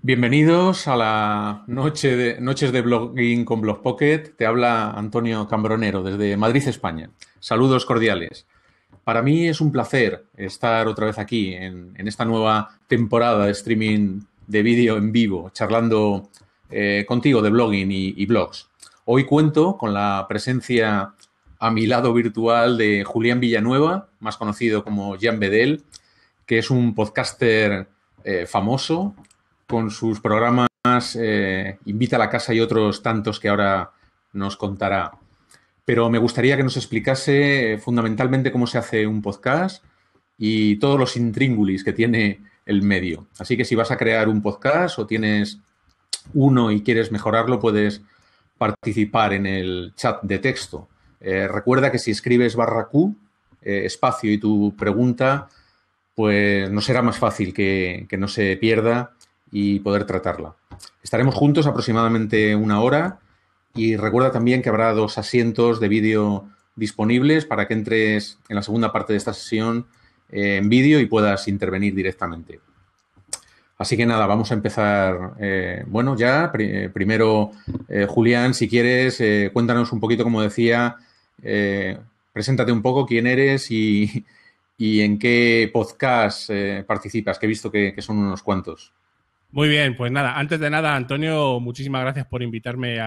Bienvenidos a la noches de blogging con Blogpocket. Te habla Antonio Cambronero desde Madrid, España. Saludos cordiales. Para mí es un placer estar otra vez aquí en esta nueva temporada de streaming de vídeo en vivo, charlando contigo de blogging y blogs. Hoy cuento con la presencia a mi lado virtual de Julián Villanueva, más conocido como Jan Bedel, que es un podcaster famoso con sus programas Invita a la Casa y otros tantos que ahora nos contará. Pero me gustaría que nos explicase fundamentalmente cómo se hace un podcast y todos los intríngulis que tiene el medio. Así que si vas a crear un podcast o tienes uno y quieres mejorarlo, puedes participar en el chat de texto. Recuerda que si escribes ~Q, espacio y tu pregunta, pues nos será más fácil que no se pierda y poder tratarla. Estaremos juntos aproximadamente una hora y recuerda también que habrá 2 asientos de vídeo disponibles para que entres en la segunda parte de esta sesión en vídeo y puedas intervenir directamente. Así que nada, vamos a empezar. Bueno, ya, primero, Julián, si quieres, cuéntanos un poquito, como decía, preséntate un poco, quién eres y en qué podcast participas, que he visto que son unos cuantos. Muy bien, pues nada, antes de nada, Antonio, muchísimas gracias por invitarme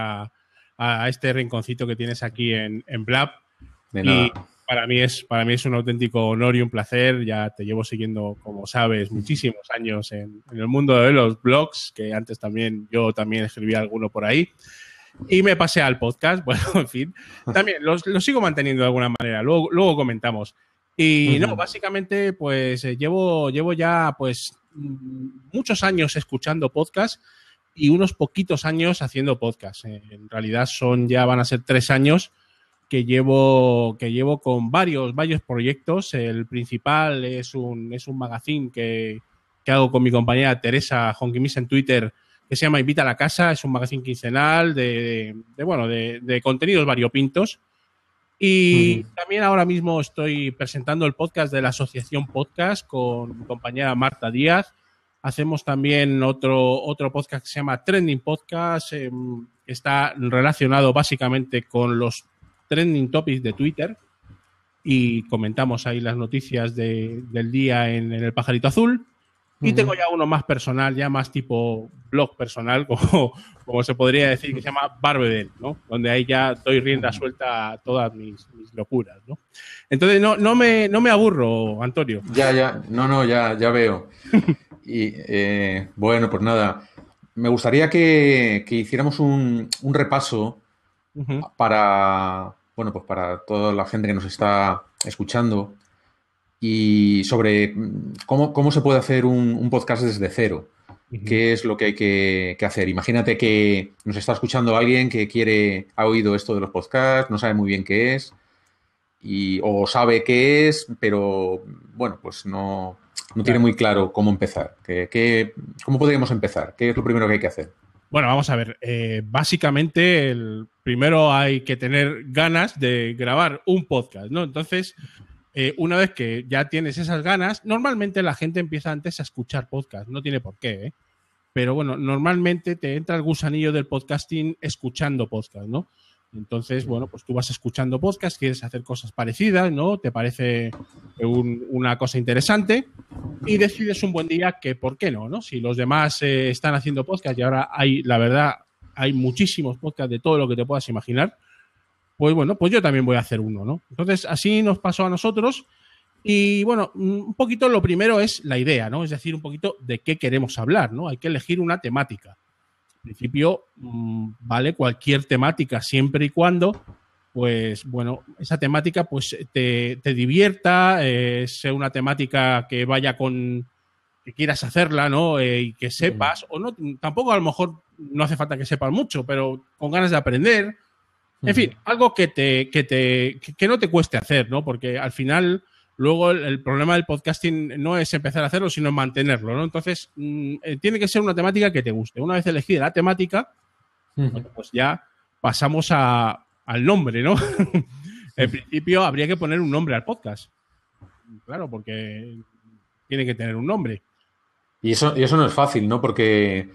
a este rinconcito que tienes aquí en Blab. De nada. Y para mí es un auténtico honor y un placer. Ya te llevo siguiendo, como sabes, muchísimos años en el mundo de los blogs, que antes yo también escribía alguno por ahí. Y me pasé al podcast, bueno, en fin, también lo sigo manteniendo de alguna manera, luego comentamos. Y no, básicamente, pues llevo ya, pues, muchos años escuchando podcast y unos poquitos años haciendo podcast. En realidad van a ser 3 años que llevo con varios proyectos. El principal es un magazine que hago con mi compañera Teresa Jonquimis en Twitter, que se llama Invita a la Casa. Es un magazine quincenal de contenidos variopintos. Y también ahora mismo estoy presentando el podcast de la Asociación Podcast con mi compañera Marta Díaz. Hacemos también otro podcast que se llama Trending Podcast, que está relacionado básicamente con los trending topics de Twitter, y comentamos ahí las noticias del día en el Pajarito Azul. Y tengo ya uno más personal, ya más tipo blog personal, como se podría decir, que se llama Barbedel, ¿no? Donde ahí ya doy rienda suelta a todas mis locuras, ¿no? Entonces no me aburro, Antonio. Ya veo. Y bueno, pues nada, me gustaría que hiciéramos un repaso para toda la gente que nos está escuchando y sobre cómo se puede hacer un podcast desde cero. ¿Qué es lo que hay que hacer? Imagínate que nos está escuchando alguien que ha oído esto de los podcasts, no sabe muy bien qué es, o sabe qué es, pero bueno, pues no tiene muy claro cómo empezar. ¿Cómo podríamos empezar? ¿Qué es lo primero que hay que hacer? Bueno, vamos a ver. Básicamente, primero hay que tener ganas de grabar un podcast, ¿no? Entonces, una vez que ya tienes esas ganas, normalmente la gente empieza antes a escuchar podcast, no tiene por qué, ¿eh? Pero bueno, normalmente te entra el gusanillo del podcasting escuchando podcast, ¿no? Entonces, bueno, pues tú vas escuchando podcast, quieres hacer cosas parecidas, ¿no? Te parece una cosa interesante y decides un buen día que, ¿por qué no? Si los demás están haciendo podcast y ahora la verdad, hay muchísimos podcasts de todo lo que te puedas imaginar, pues bueno, pues yo también voy a hacer uno, ¿no? Entonces, así nos pasó a nosotros. Y bueno, un poquito lo primero es la idea, ¿no? Es decir, un poquito de qué queremos hablar, ¿no? Hay que elegir una temática. En principio, vale cualquier temática, siempre y cuando, pues bueno, esa temática pues te divierta, sea una temática que vaya que quieras hacerla, ¿no? Y que sepas, o no, tampoco a lo mejor no hace falta que sepas mucho, pero con ganas de aprender. En fin, algo que no te cueste hacer, ¿no? Porque al final, luego el problema del podcasting no es empezar a hacerlo, sino mantenerlo, ¿no? Entonces, tiene que ser una temática que te guste. Una vez elegida la temática, bueno, pues ya pasamos al nombre, ¿no? En principio, habría que poner un nombre al podcast. Claro, porque tiene que tener un nombre. Y eso no es fácil, ¿no? Porque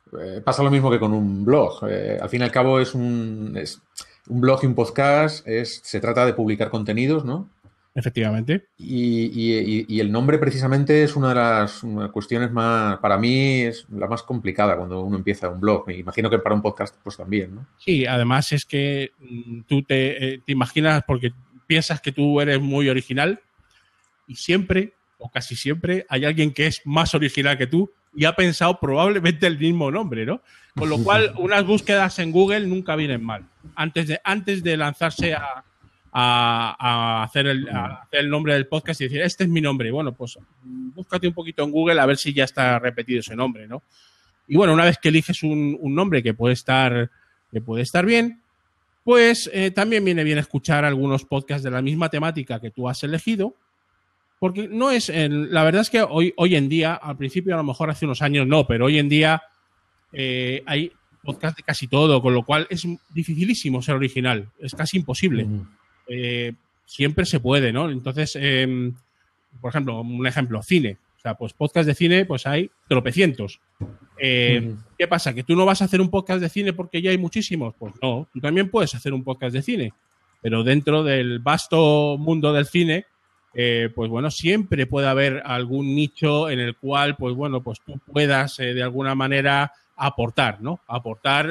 pasa lo mismo que con un blog. Al fin y al cabo es un blog y un podcast, se trata de publicar contenidos, ¿no? Efectivamente. Y el nombre precisamente es una de las cuestiones más, para mí es la más complicada cuando uno empieza un blog. Me imagino que para un podcast pues también, ¿no? Sí, además es que tú te imaginas porque piensas que tú eres muy original y siempre, o casi siempre, hay alguien que es más original que tú y ha pensado probablemente el mismo nombre, ¿no? Con lo cual, unas búsquedas en Google nunca vienen mal. Antes de lanzarse a hacer el nombre del podcast y decir, este es mi nombre. Bueno, pues búscate un poquito en Google a ver si ya está repetido ese nombre, ¿no? Y bueno, una vez que eliges un nombre que puede estar bien, pues también viene bien escuchar algunos podcasts de la misma temática que tú has elegido, porque no es, la verdad es que hoy en día, al principio a lo mejor hace unos años no, pero hoy en día hay podcasts de casi todo, con lo cual es dificilísimo ser original, es casi imposible. Siempre se puede, ¿no? Entonces, por ejemplo, un ejemplo, cine. O sea, pues podcast de cine, pues hay tropecientos. ¿Qué pasa? ¿Que tú no vas a hacer un podcast de cine porque ya hay muchísimos? Pues no, tú también puedes hacer un podcast de cine, pero dentro del vasto mundo del cine, pues bueno, siempre puede haber algún nicho en el cual, pues bueno, pues tú puedas de alguna manera aportar, ¿no? Aportar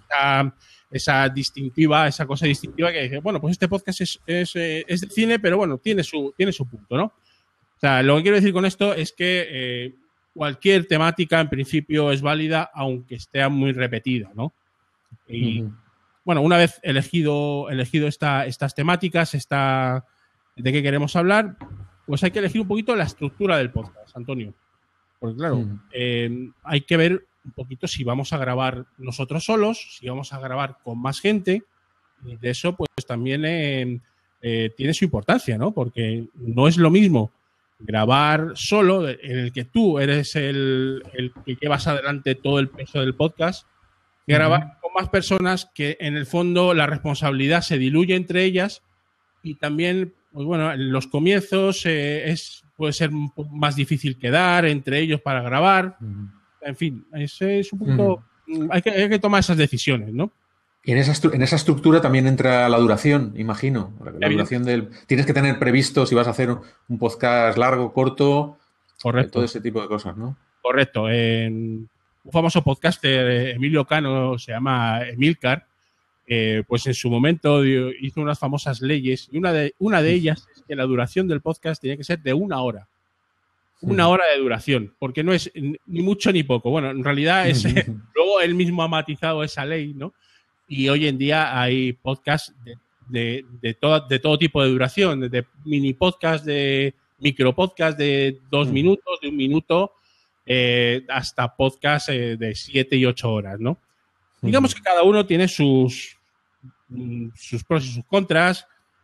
esa distintiva, esa cosa distintiva que dice, bueno, pues este podcast es de cine, pero bueno, tiene su punto, ¿no? O sea, lo que quiero decir con esto es que cualquier temática en principio es válida, aunque esté muy repetida, ¿no? Y bueno, una vez elegido estas temáticas, de qué queremos hablar, pues hay que elegir un poquito la estructura del podcast, Antonio. Porque claro, hay que ver un poquito si vamos a grabar nosotros solos, si vamos a grabar con más gente, y de eso pues también tiene su importancia, ¿no? Porque no es lo mismo grabar solo, en el que tú eres el que llevas adelante todo el peso del podcast, que grabar con más personas que en el fondo la responsabilidad se diluye entre ellas y también, pues bueno, en los comienzos puede ser más difícil quedar entre ellos para grabar. En fin, ese es un punto. Hay que tomar esas decisiones, ¿no? Y en esa estructura también entra la duración, imagino. La duración tienes que tener previsto si vas a hacer un podcast largo, corto, todo ese tipo de cosas, ¿no? Correcto. Un famoso podcaster, Emilio Cano, se llama Emilcar, pues en su momento hizo unas famosas leyes y una de ellas es que la duración del podcast tenía que ser de 1 hora. 1 hora de duración, porque no es ni mucho ni poco. Bueno, en realidad luego él mismo ha matizado esa ley, ¿no? Y hoy en día hay podcasts de todo tipo de duración, desde mini podcast, de micro podcast de 2 minutos, de 1 minuto, hasta podcast de 7 y 8 horas, ¿no? Digamos que cada uno tiene sus pros y sus contras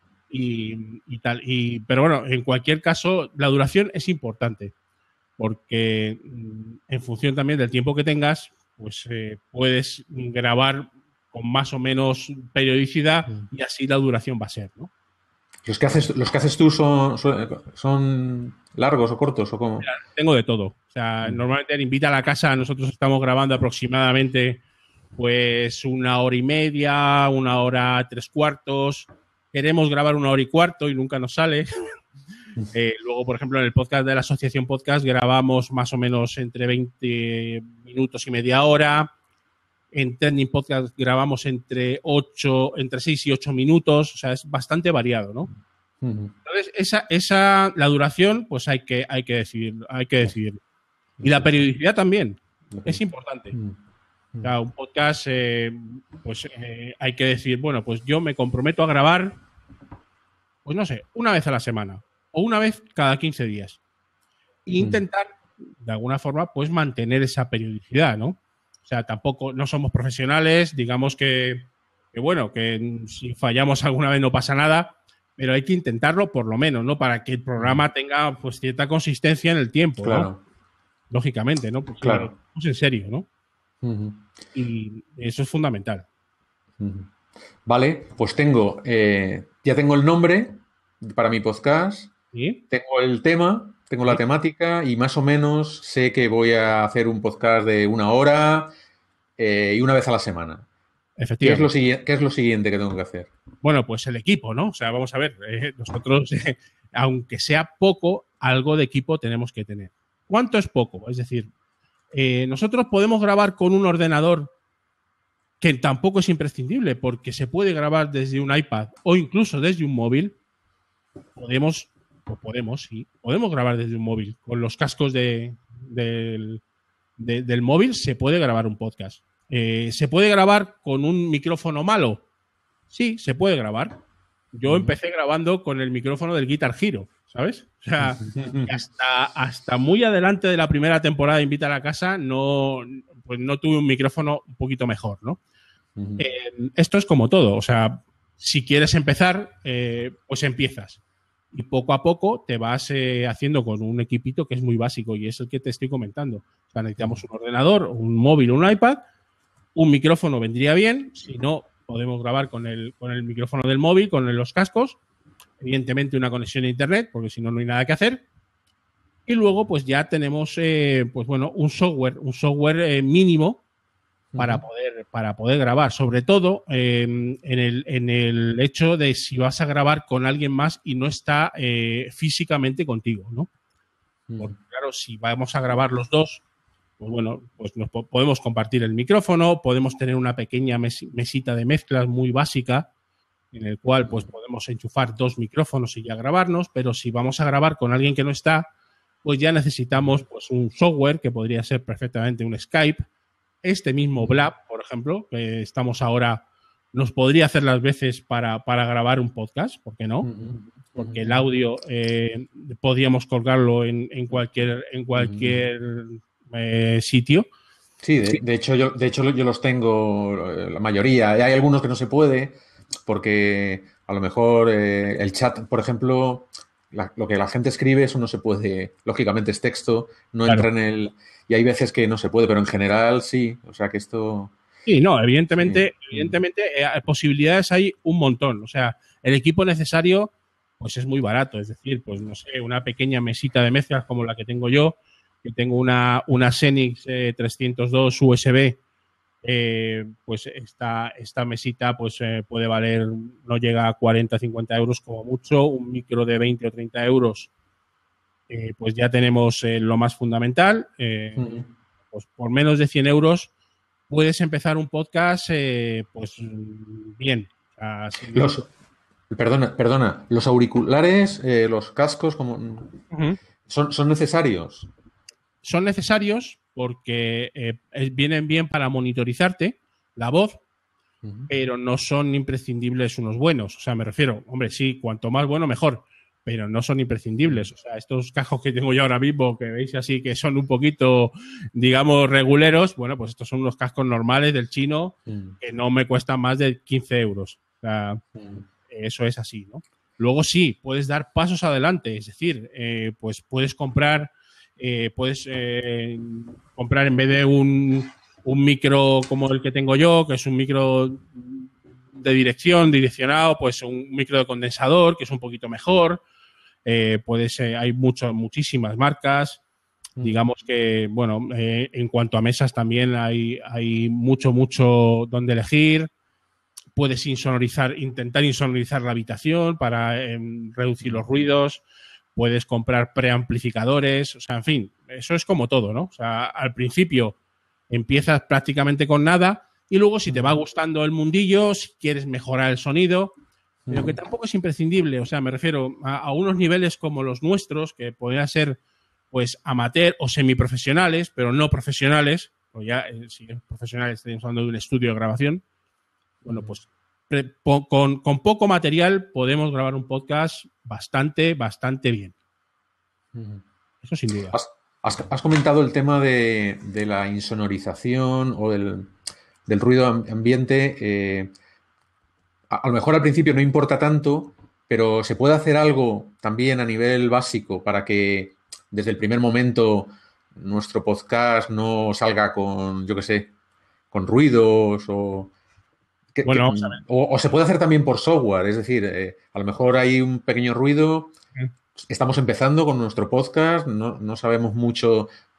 y tal. Pero bueno, en cualquier caso, la duración es importante porque en función también del tiempo que tengas, pues puedes grabar con más o menos periodicidad y así la duración va a ser, ¿no? ¿Los que haces tú son largos o cortos o cómo? Tengo de todo. O sea, normalmente en Invita a la Casa nosotros estamos grabando aproximadamente pues 1 hora y media, 1 hora 3/4. Queremos grabar 1 hora y cuarto y nunca nos sale. Luego, por ejemplo, en el podcast de la Asociación Podcast grabamos más o menos entre 20 minutos y media hora. En Trending Podcast grabamos entre 6 y 8 minutos. O sea, es bastante variado, ¿no? Entonces, la duración, pues hay que decidir. Y la periodicidad también es importante. O sea, un podcast, hay que decir, bueno, pues yo me comprometo a grabar, pues no sé, 1 vez a la semana o 1 vez cada 15 días. E intentar, de alguna forma, pues mantener esa periodicidad, ¿no? O sea, tampoco, no somos profesionales, digamos que si fallamos alguna vez no pasa nada, pero hay que intentarlo por lo menos, ¿no? Para que el programa tenga pues cierta consistencia en el tiempo, claro. ¿No? Lógicamente, ¿no? Porque claro. Vamos en serio, ¿no? Y eso es fundamental. Vale, pues ya tengo el nombre para mi podcast, ¿Sí? tengo el tema, tengo la temática y más o menos sé que voy a hacer un podcast de 1 hora y una vez a la semana. Efectivamente. ¿Qué es lo siguiente que tengo que hacer? Bueno, pues el equipo, ¿no? O sea, vamos a ver, nosotros, aunque sea poco, algo de equipo tenemos que tener. ¿Cuánto es poco? Es decir, nosotros podemos grabar con un ordenador que tampoco es imprescindible, porque se puede grabar desde un iPad o incluso desde un móvil. Podemos grabar desde un móvil. Con los cascos del móvil se puede grabar un podcast. ¿Se puede grabar con un micrófono malo? Sí, se puede grabar. Yo empecé grabando con el micrófono del Guitar Hero, ¿sabes? O sea, hasta muy adelante de la primera temporada de Invita a la Casa pues no tuve un micrófono un poquito mejor, ¿no? Esto es como todo. O sea, si quieres empezar, pues empiezas. Y poco a poco te vas haciendo con un equipito que es muy básico y es el que te estoy comentando. O sea, necesitamos un ordenador, un móvil, un iPad, un micrófono vendría bien. Si no, podemos grabar con el micrófono del móvil, con los cascos. Evidentemente una conexión a internet, porque si no, no hay nada que hacer. Y luego, pues ya tenemos, pues bueno, un software mínimo para poder grabar. Sobre todo en el hecho de si vas a grabar con alguien más y no está físicamente contigo, ¿no? Porque claro, si vamos a grabar los dos, pues bueno, pues podemos compartir el micrófono, podemos tener una pequeña mesita de mezclas muy básica en el cual pues podemos enchufar 2 micrófonos y ya grabarnos, pero si vamos a grabar con alguien que no está, pues ya necesitamos pues un software que podría ser perfectamente un Skype. Este mismo Blab, por ejemplo, que estamos ahora, nos podría hacer las veces para grabar un podcast, ¿por qué no? Porque el audio podríamos colgarlo en cualquier sitio. Sí, de hecho yo los tengo, la mayoría. Hay algunos que no se puede, porque a lo mejor el chat, por ejemplo, lo que la gente escribe, eso no se puede, lógicamente es texto, no entra en el... Y hay veces que no se puede, pero en general sí, o sea que esto... Sí, no, evidentemente posibilidades hay un montón. O sea, el equipo necesario pues es muy barato, es decir, pues no sé, una pequeña mesita de mezclas como la que tengo yo, que tengo una Xenix 302 USB, pues esta mesita pues puede valer, no llega a 40, 50 euros como mucho, un micro de 20 o 30 euros, pues ya tenemos lo más fundamental, pues por menos de 100 euros puedes empezar un podcast pues bien. O sea, Perdona, los auriculares, los cascos, ¿son necesarios? Son necesarios porque vienen bien para monitorizarte la voz, pero no son imprescindibles unos buenos. O sea, me refiero, hombre, sí, cuanto más bueno, mejor, pero no son imprescindibles. O sea, estos cascos que tengo yo ahora mismo, que veis así que son un poquito, digamos, reguleros, bueno, pues estos son unos cascos normales del chino que no me cuestan más de 15 euros. O sea, eso es así, ¿no? Luego sí, puedes dar pasos adelante, es decir, pues puedes comprar en vez de un micro como el que tengo yo, que es un micro de direccionado, pues un micro de condensador, que es un poquito mejor. Hay muchísimas marcas. Digamos que, bueno, en cuanto a mesas también hay mucho donde elegir. Puedes intentar insonorizar la habitación para reducir los ruidos. Puedes comprar preamplificadores, o sea, en fin, eso es como todo, ¿no? O sea, al principio empiezas prácticamente con nada y luego si te va gustando el mundillo, si quieres mejorar el sonido, pero que tampoco es imprescindible, o sea, me refiero a unos niveles como los nuestros, que podrían ser pues amateur o semiprofesionales, pero no profesionales, o ya si es profesional estaríamos hablando de un estudio de grabación, bueno, pues con poco material podemos grabar un podcast bastante bien. Eso sin duda. Has comentado el tema de la insonorización o del ruido ambiente. A lo mejor al principio no importa tanto, pero se puede hacer algo también a nivel básico para que desde el primer momento nuestro podcast no salga con, yo qué sé, con ruidos o... Bueno, o se puede hacer también por software, es decir, a lo mejor hay un pequeño ruido, estamos empezando con nuestro podcast, no sabemos mucho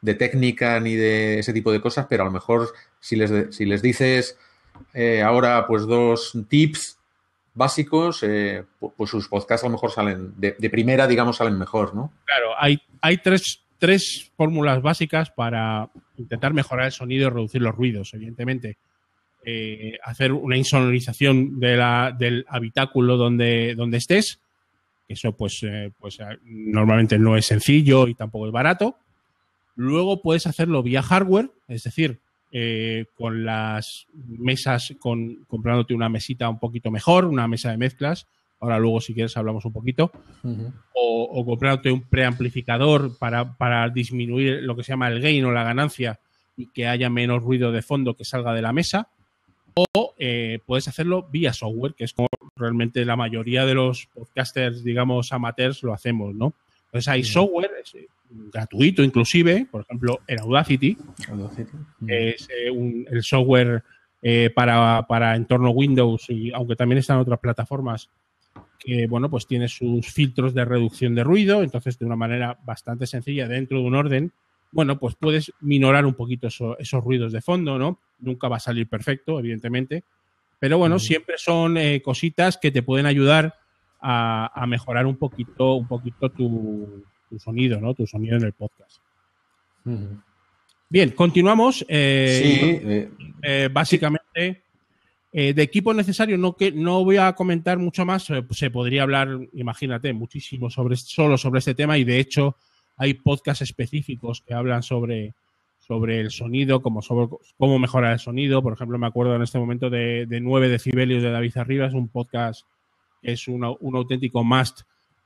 de técnica ni de ese tipo de cosas, pero a lo mejor si les dices ahora pues 2 tips básicos, pues sus podcasts a lo mejor salen de primera, digamos, salen mejor, ¿no? Claro, hay tres fórmulas básicas para intentar mejorar el sonido y reducir los ruidos, evidentemente. Hacer una insonorización del habitáculo donde estés. Eso pues normalmente no es sencillo y tampoco es barato. Luego puedes hacerlo vía hardware, es decir, con las mesas, comprándote una mesita un poquito mejor, una mesa de mezclas. Ahora luego, si quieres, hablamos un poquito. O comprándote un preamplificador para disminuir lo que se llama el gain o la ganancia y que haya menos ruido de fondo que salga de la mesa. O puedes hacerlo vía software, que es como realmente la mayoría de los podcasters, digamos, amateurs lo hacemos, ¿no? Entonces hay software gratuito inclusive, por ejemplo, en Audacity. Es el software para entorno Windows, y aunque también están otras plataformas que, bueno, pues tiene sus filtros de reducción de ruido, entonces de una manera bastante sencilla, dentro de un orden, bueno, pues puedes minorar un poquito esos ruidos de fondo, ¿no? Nunca va a salir perfecto, evidentemente, pero bueno, siempre son cositas que te pueden ayudar a mejorar un poquito tu sonido, ¿no? Tu sonido en el podcast. Bien, continuamos. Básicamente, de equipo necesario no voy a comentar mucho más. Se podría hablar, imagínate, muchísimo solo sobre este tema, y de hecho hay podcasts específicos que hablan sobre el sonido, sobre cómo mejorar el sonido. Por ejemplo, me acuerdo en este momento de 9 decibelios de David Arribas, un podcast que es un auténtico must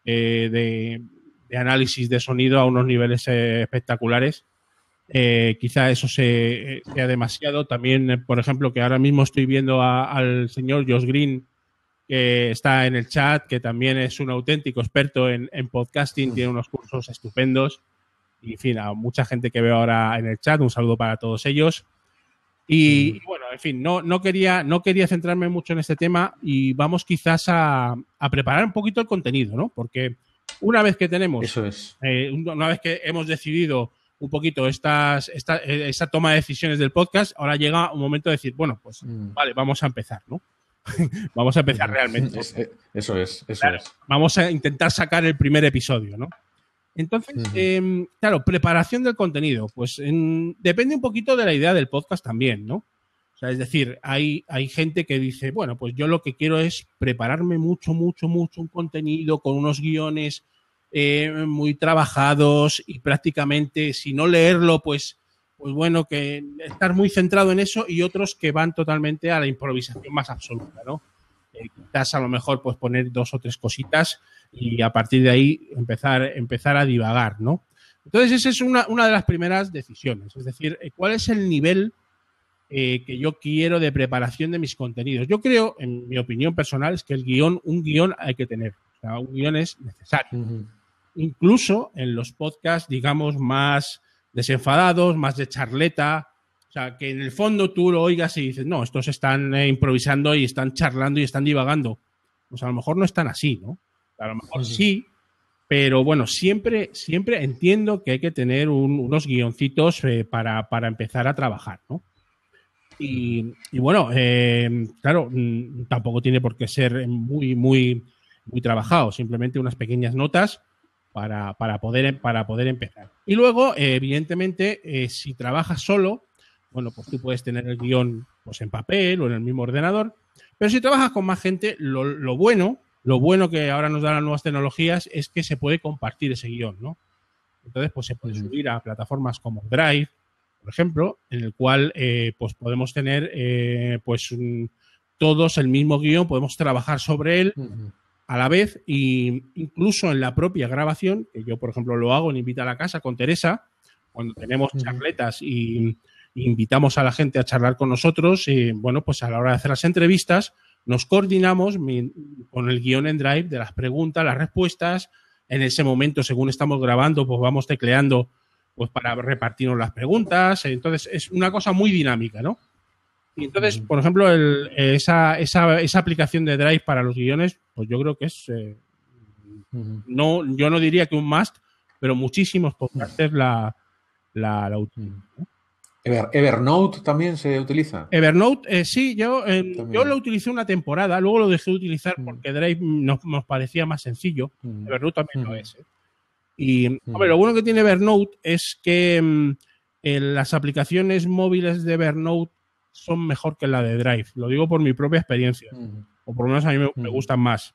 de análisis de sonido a unos niveles espectaculares. Quizá eso sea demasiado. También, por ejemplo, que ahora mismo estoy viendo al señor Josh Green, que está en el chat, que también es un auténtico experto en podcasting, tiene unos cursos estupendos. Y, en fin, a mucha gente que veo ahora en el chat, un saludo para todos ellos. Y bueno, en fin, no quería centrarme mucho en este tema, y vamos quizás a preparar un poquito el contenido, ¿no? Porque una vez que tenemos, eso es. Una vez que hemos decidido un poquito esa toma de decisiones del podcast, ahora llega un momento de decir, bueno, pues vale, vamos a empezar, ¿no? Vamos a empezar realmente. Eso es. Vamos a intentar sacar el primer episodio, ¿no? Entonces, claro, preparación del contenido, pues depende un poquito de la idea del podcast también, ¿no? O sea, es decir, hay gente que dice, bueno, pues yo lo que quiero es prepararme mucho un contenido con unos guiones muy trabajados, y prácticamente, si no leerlo, pues bueno, que estar muy centrado en eso, y otros que van totalmente a la improvisación más absoluta, ¿no? Quizás a lo mejor pues poner 2 o 3 cositas y a partir de ahí empezar a divagar, ¿no? Entonces esa es una de las primeras decisiones, es decir, ¿cuál es el nivel que yo quiero de preparación de mis contenidos? Yo creo, en mi opinión personal, es que un guión hay que tener, o sea, un guión es necesario. Incluso en los podcasts, digamos, más desenfadados, más de charleta. O sea, que en el fondo tú lo oigas y dices, no, estos están improvisando y están charlando y están divagando. Pues a lo mejor no están así, ¿no? A lo mejor sí, pero bueno, siempre entiendo que hay que tener unos guioncitos para empezar a trabajar, ¿no? Y bueno, claro, tampoco tiene por qué ser muy trabajado, simplemente unas pequeñas notas para poder empezar. Y luego, evidentemente, si trabajas solo, bueno, pues tú puedes tener el guión pues en papel o en el mismo ordenador, pero si trabajas con más gente, lo bueno que ahora nos dan las nuevas tecnologías es que se puede compartir ese guión, ¿no? Entonces, pues se puede subir a plataformas como Drive, por ejemplo, en el cual pues podemos tener todos el mismo guión, podemos trabajar sobre él a la vez, e incluso en la propia grabación, que yo, por ejemplo, lo hago en Invita a la Casa con Teresa, cuando tenemos charletas y invitamos a la gente a charlar con nosotros, bueno, pues a la hora de hacer las entrevistas nos coordinamos con el guión en Drive de las preguntas, las respuestas. En ese momento, según estamos grabando, pues vamos tecleando pues para repartirnos las preguntas. Entonces, es una cosa muy dinámica, ¿no? Y entonces, por ejemplo, esa aplicación de Drive para los guiones, pues yo creo que es, yo no diría que un must, pero muchísimos podcasters la la utilizo, ¿no? Evernote también se utiliza. Evernote, sí, yo También. lo utilicé una temporada, luego lo dejé de utilizar Mm. porque Drive nos parecía más sencillo. Evernote también lo es. Y, hombre, lo bueno que tiene Evernote es que las aplicaciones móviles de Evernote son mejor que la de Drive. Lo digo por mi propia experiencia. O por lo menos a mí me gustan más.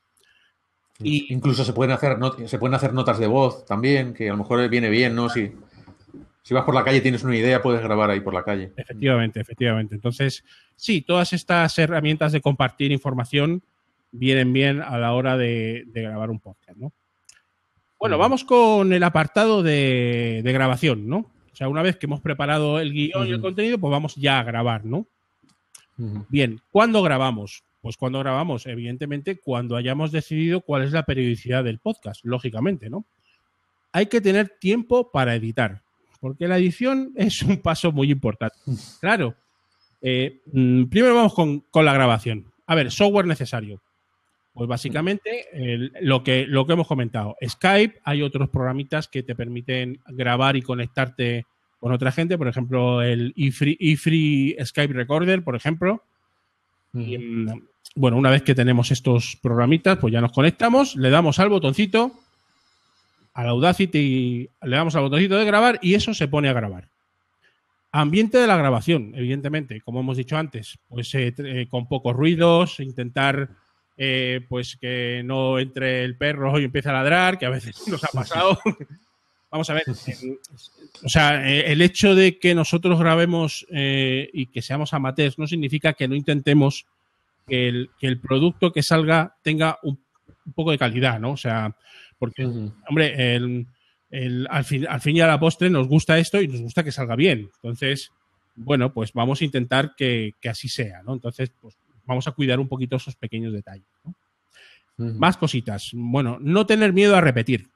Y, incluso se pueden hacer notas de voz también, que a lo mejor viene bien, ¿no? Si vas por la calle y tienes una idea, puedes grabar ahí por la calle. Efectivamente. Entonces, sí, todas estas herramientas de compartir información vienen bien a la hora de grabar un podcast, ¿no? Bueno, vamos con el apartado de grabación, ¿no? O sea, una vez que hemos preparado el guión y el contenido, pues vamos ya a grabar, ¿no? Bien, ¿cuándo grabamos? Pues cuando grabamos, evidentemente, cuando hayamos decidido cuál es la periodicidad del podcast, lógicamente, ¿no? Hay que tener tiempo para editar, porque la edición es un paso muy importante. Claro, primero vamos con la grabación. A ver, software necesario. Pues básicamente lo que hemos comentado. Skype, hay otros programitas que te permiten grabar y conectarte con otra gente, por ejemplo, el eFree Skype Recorder, por ejemplo. Y, bueno, una vez que tenemos estos programitas, pues ya nos conectamos, le damos al botoncito, al Audacity, le damos al botoncito de grabar y eso se pone a grabar. Ambiente de la grabación, evidentemente, como hemos dicho antes, pues con pocos ruidos, intentar pues que no entre el perro y empiece a ladrar, que a veces nos ha pasado. Vamos a ver, o sea, el hecho de que nosotros grabemos y que seamos amateurs no significa que no intentemos que el producto que salga tenga un poco de calidad, ¿no? O sea, porque, hombre, al fin y a la postre nos gusta esto y nos gusta que salga bien. Entonces, bueno, pues vamos a intentar que así sea, ¿no? Entonces, pues vamos a cuidar un poquito esos pequeños detalles, ¿no? Más cositas. Bueno, no tener miedo a repetir.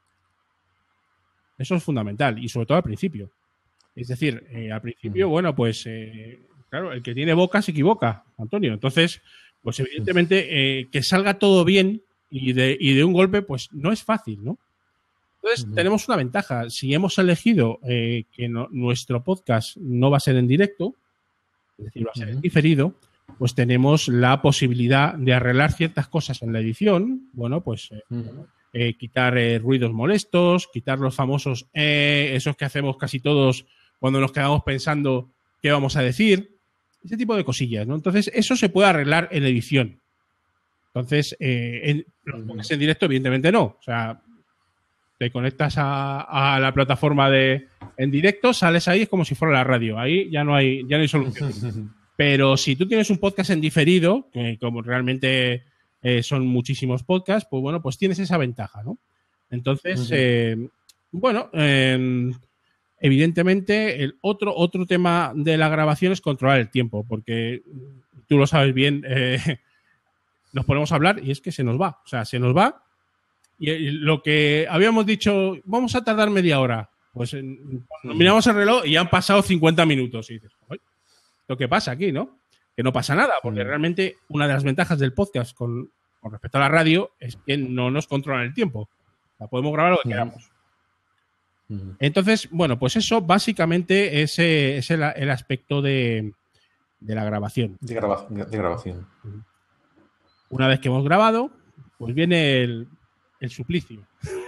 Eso es fundamental y sobre todo al principio. Es decir, al principio, bueno, pues claro, el que tiene boca se equivoca, Antonio. Entonces, pues evidentemente que salga todo bien y de un golpe, pues no es fácil, ¿no? Entonces, tenemos una ventaja. Si hemos elegido que nuestro podcast no va a ser en directo, es decir, va a ser en diferido, pues tenemos la posibilidad de arreglar ciertas cosas en la edición. Bueno, pues quitar ruidos molestos, quitar los famosos esos que hacemos casi todos cuando nos quedamos pensando qué vamos a decir. Ese tipo de cosillas, ¿no? Entonces, eso se puede arreglar en edición. Entonces, en directo, evidentemente no. O sea, te conectas a la plataforma en directo, sales ahí, es como si fuera la radio. Ahí ya no hay solución. Pero si tú tienes un podcast en diferido, que como realmente son muchísimos podcasts, pues bueno, pues tienes esa ventaja, ¿no? Entonces, bueno, evidentemente el otro tema de la grabación es controlar el tiempo, porque tú lo sabes bien, nos ponemos a hablar y es que se nos va. O sea, se nos va y lo que habíamos dicho, vamos a tardar media hora, pues miramos el reloj y ya han pasado 50 minutos y dices, ¡ay! Lo que pasa aquí, ¿no? Que no pasa nada, porque realmente una de las ventajas del podcast con respecto a la radio es que no nos controlan el tiempo. O sea, podemos grabar lo que queramos. Entonces, bueno, pues eso básicamente es el aspecto de la grabación. De grabación. Una vez que hemos grabado, pues viene el suplicio.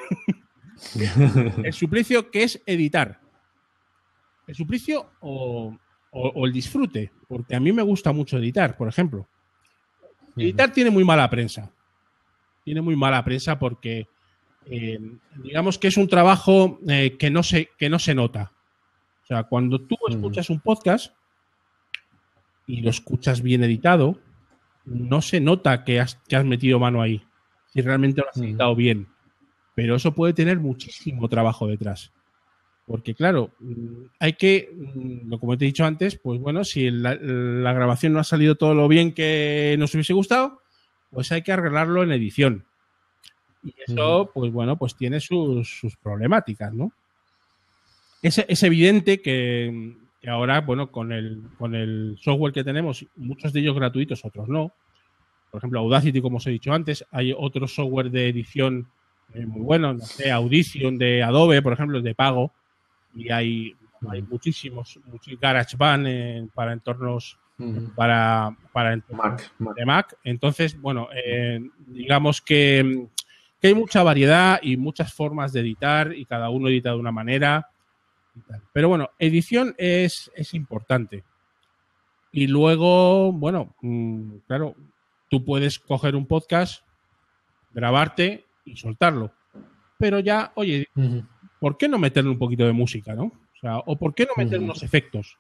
El suplicio, que es editar. El suplicio o el disfrute, porque a mí me gusta mucho editar, por ejemplo. Editar tiene muy mala prensa. Tiene muy mala prensa porque digamos que es un trabajo que no se nota. O sea, cuando tú escuchas un podcast y lo escuchas bien editado, no se nota que has metido mano ahí, si realmente lo has editado bien. Pero eso puede tener muchísimo trabajo detrás. Porque, claro, hay que, como te he dicho antes, pues bueno, si la grabación no ha salido todo lo bien que nos hubiese gustado, pues hay que arreglarlo en edición. Y eso, pues bueno, pues tiene sus problemáticas, ¿no? Es evidente que ahora, bueno, con el software que tenemos, muchos de ellos gratuitos, otros no. Por ejemplo, Audacity, como os he dicho antes, hay otro software de edición muy bueno, no sé, Audition de Adobe, por ejemplo, es de pago. Y hay Hay muchísimos GarageBand para entornos para entornos de Mac. Entonces, bueno, digamos que hay mucha variedad y muchas formas de editar y cada uno edita de una manera. Pero bueno, edición es importante. Y luego, bueno, claro, tú puedes coger un podcast, grabarte y soltarlo. Pero ya, oye, ¿por qué no meterle un poquito de música, no? O sea, ¿o por qué no meter unos efectos?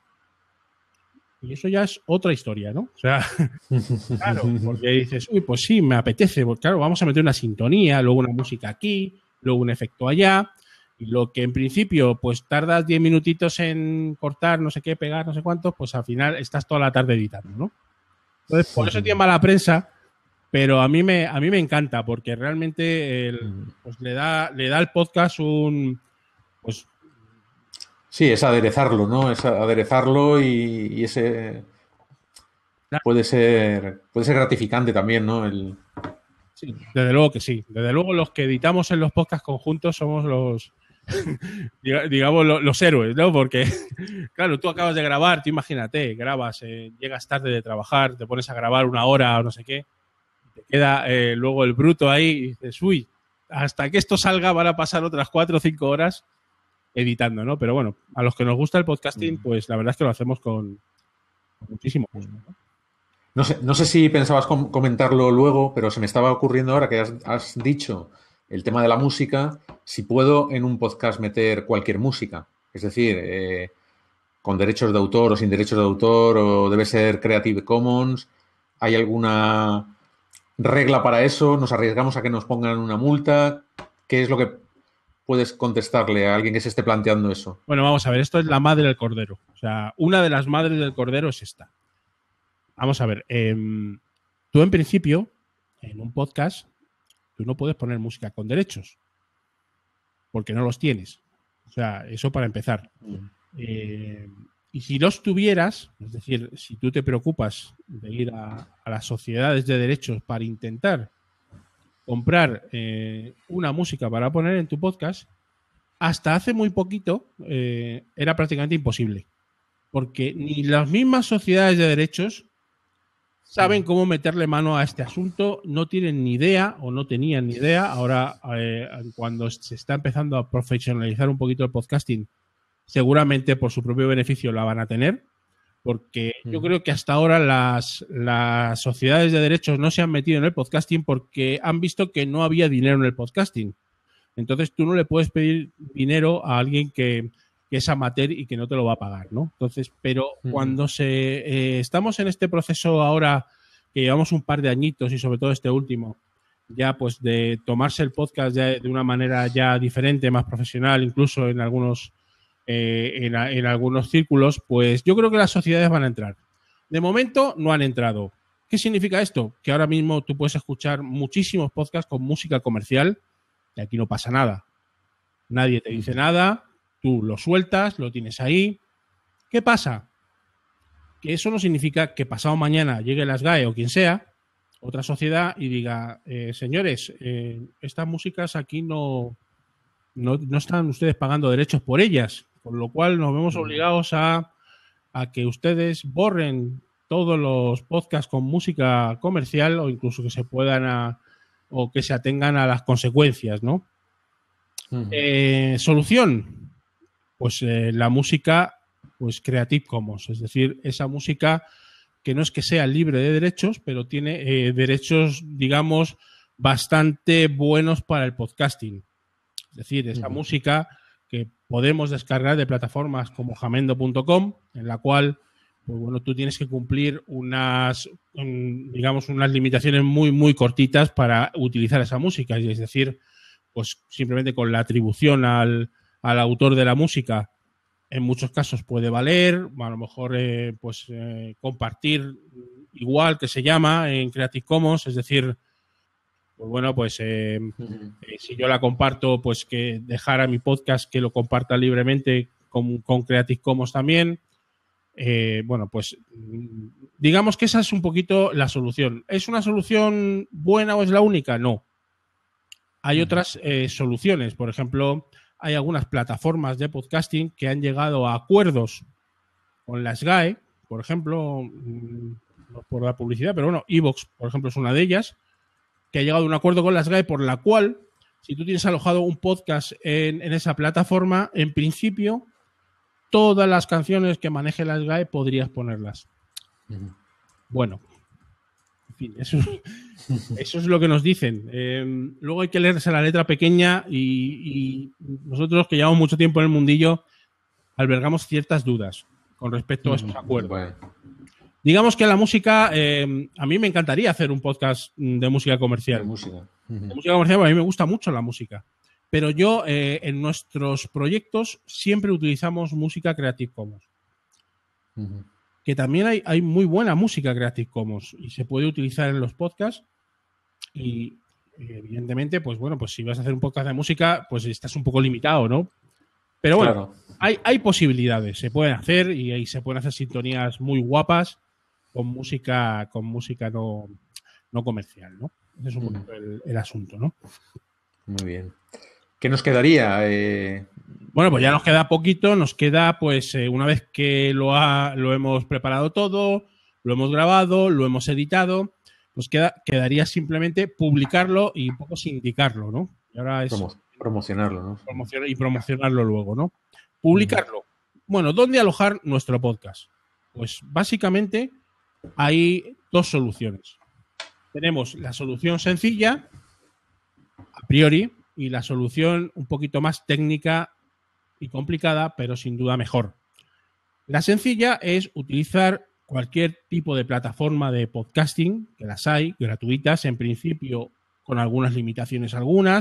Y eso ya es otra historia, ¿no? O sea, claro, porque dices, uy, pues sí, me apetece. Porque, claro, vamos a meter una sintonía, luego una música aquí, luego un efecto allá. Y lo que en principio, pues tardas 10 minutitos en cortar, no sé qué, pegar, no sé cuántos, pues al final estás toda la tarde editando, ¿no? Entonces, por eso tiene mala prensa, pero a mí me encanta, porque realmente pues le da al podcast un... pues sí, es aderezarlo, ¿no? Es aderezarlo y ese puede ser gratificante también, ¿no? Sí, desde luego que sí. Desde luego los que editamos en los podcasts conjuntos somos los digamos los héroes, ¿no? Porque claro, tú acabas de grabar, tú imagínate, grabas, llegas tarde de trabajar, te pones a grabar 1 hora o no sé qué, te queda luego el bruto ahí y dices, uy, hasta que esto salga van a pasar otras 4 o 5 horas editando, ¿no? Pero bueno, a los que nos gusta el podcasting, pues la verdad es que lo hacemos con muchísimo gusto, ¿no? No sé si pensabas comentarlo luego, pero se me estaba ocurriendo ahora que has dicho el tema de la música, si puedo en un podcast meter cualquier música. Es decir, con derechos de autor o sin derechos de autor, o debe ser Creative Commons. ¿Hay alguna regla para eso? ¿Nos arriesgamos a que nos pongan una multa? ¿Qué es lo que puedes contestarle a alguien que se esté planteando eso? Bueno, vamos a ver, esto es la madre del cordero. O sea, una de las madres del cordero es esta. Vamos a ver, tú en principio, en un podcast, tú no puedes poner música con derechos, porque no los tienes. O sea, eso para empezar. Y si los tuvieras, es decir, si tú te preocupas de ir a las sociedades de derechos para intentar comprar una música para poner en tu podcast, hasta hace muy poquito era prácticamente imposible. Porque ni las mismas sociedades de derechos saben cómo meterle mano a este asunto, no tienen ni idea o no tenían ni idea. Ahora, cuando se está empezando a profesionalizar un poquito el podcasting, seguramente por su propio beneficio la van a tener, porque yo creo que hasta ahora las sociedades de derechos no se han metido en el podcasting porque han visto que no había dinero en el podcasting. Entonces tú no le puedes pedir dinero a alguien que es amateur y que no te lo va a pagar, ¿no? Entonces, pero cuando estamos en este proceso ahora, que llevamos un par de añitos y sobre todo este último, ya pues de tomarse el podcast ya de una manera ya diferente, más profesional, incluso en algunos en algunos círculos, pues yo creo que las sociedades van a entrar. De momento no han entrado. ¿Qué significa esto? Que ahora mismo tú puedes escuchar muchísimos podcasts con música comercial y aquí no pasa nada. Nadie te dice nada, tú lo sueltas, lo tienes ahí. ¿Qué pasa? Que eso no significa que pasado mañana llegue la SGAE o quien sea, otra sociedad, y diga, señores, estas músicas aquí no están ustedes pagando derechos por ellas, con lo cual nos vemos obligados a que ustedes borren todos los podcasts con música comercial o incluso que se puedan o que se atengan a las consecuencias, ¿no? Solución, pues la música, pues Creative Commons, es decir, esa música que no es que sea libre de derechos, pero tiene derechos, digamos, bastante buenos para el podcasting. Es decir, esa música que podemos descargar de plataformas como jamendo.com, en la cual, pues bueno, tú tienes que cumplir unas limitaciones muy, muy cortitas para utilizar esa música. Es decir, pues simplemente con la atribución al autor de la música, en muchos casos puede valer, a lo mejor compartir igual que se llama en Creative Commons, es decir, pues bueno, pues si yo la comparto, pues que dejar a mi podcast que lo comparta libremente con Creative Commons también. Bueno, pues digamos que esa es un poquito la solución. ¿Es una solución buena o es la única? No. Hay otras soluciones. Por ejemplo, hay algunas plataformas de podcasting que han llegado a acuerdos con la SGAE, por ejemplo, no por la publicidad, pero bueno, iVoox, por ejemplo, es una de ellas, que ha llegado a un acuerdo con la SGAE por la cual, si tú tienes alojado un podcast en esa plataforma, en principio, todas las canciones que maneje la SGAE podrías ponerlas. Bueno, en fin, eso es lo que nos dicen. Luego hay que leerse la letra pequeña y nosotros, que llevamos mucho tiempo en el mundillo, albergamos ciertas dudas con respecto a estos acuerdos. Bueno. Digamos que la música, a mí me encantaría hacer un podcast de música comercial. De música. De música comercial, a mí me gusta mucho la música. Pero yo, en nuestros proyectos, siempre utilizamos música Creative Commons. Que también hay muy buena música Creative Commons y se puede utilizar en los podcasts. Y evidentemente, pues bueno, pues si vas a hacer un podcast de música, pues estás un poco limitado, ¿no? Pero bueno, claro, hay posibilidades, se pueden hacer y ahí se pueden hacer sintonías muy guapas con música no comercial, ¿no? Ese es un poco el asunto, ¿no? Muy bien. ¿Qué nos quedaría? Bueno, pues ya nos queda poquito, nos queda pues una vez que lo hemos preparado todo, lo hemos grabado, lo hemos editado, pues quedaría simplemente publicarlo y un poco sindicarlo, ¿no? Y ahora es promocionarlo, ¿no? Promocionarlo luego, ¿no? Publicarlo. Bueno, ¿dónde alojar nuestro podcast? Pues básicamente hay dos soluciones. Tenemos la solución sencilla, a priori, y la solución un poquito más técnica y complicada, pero sin duda mejor. La sencilla es utilizar cualquier tipo de plataforma de podcasting, que las hay, gratuitas, en principio con algunas limitaciones,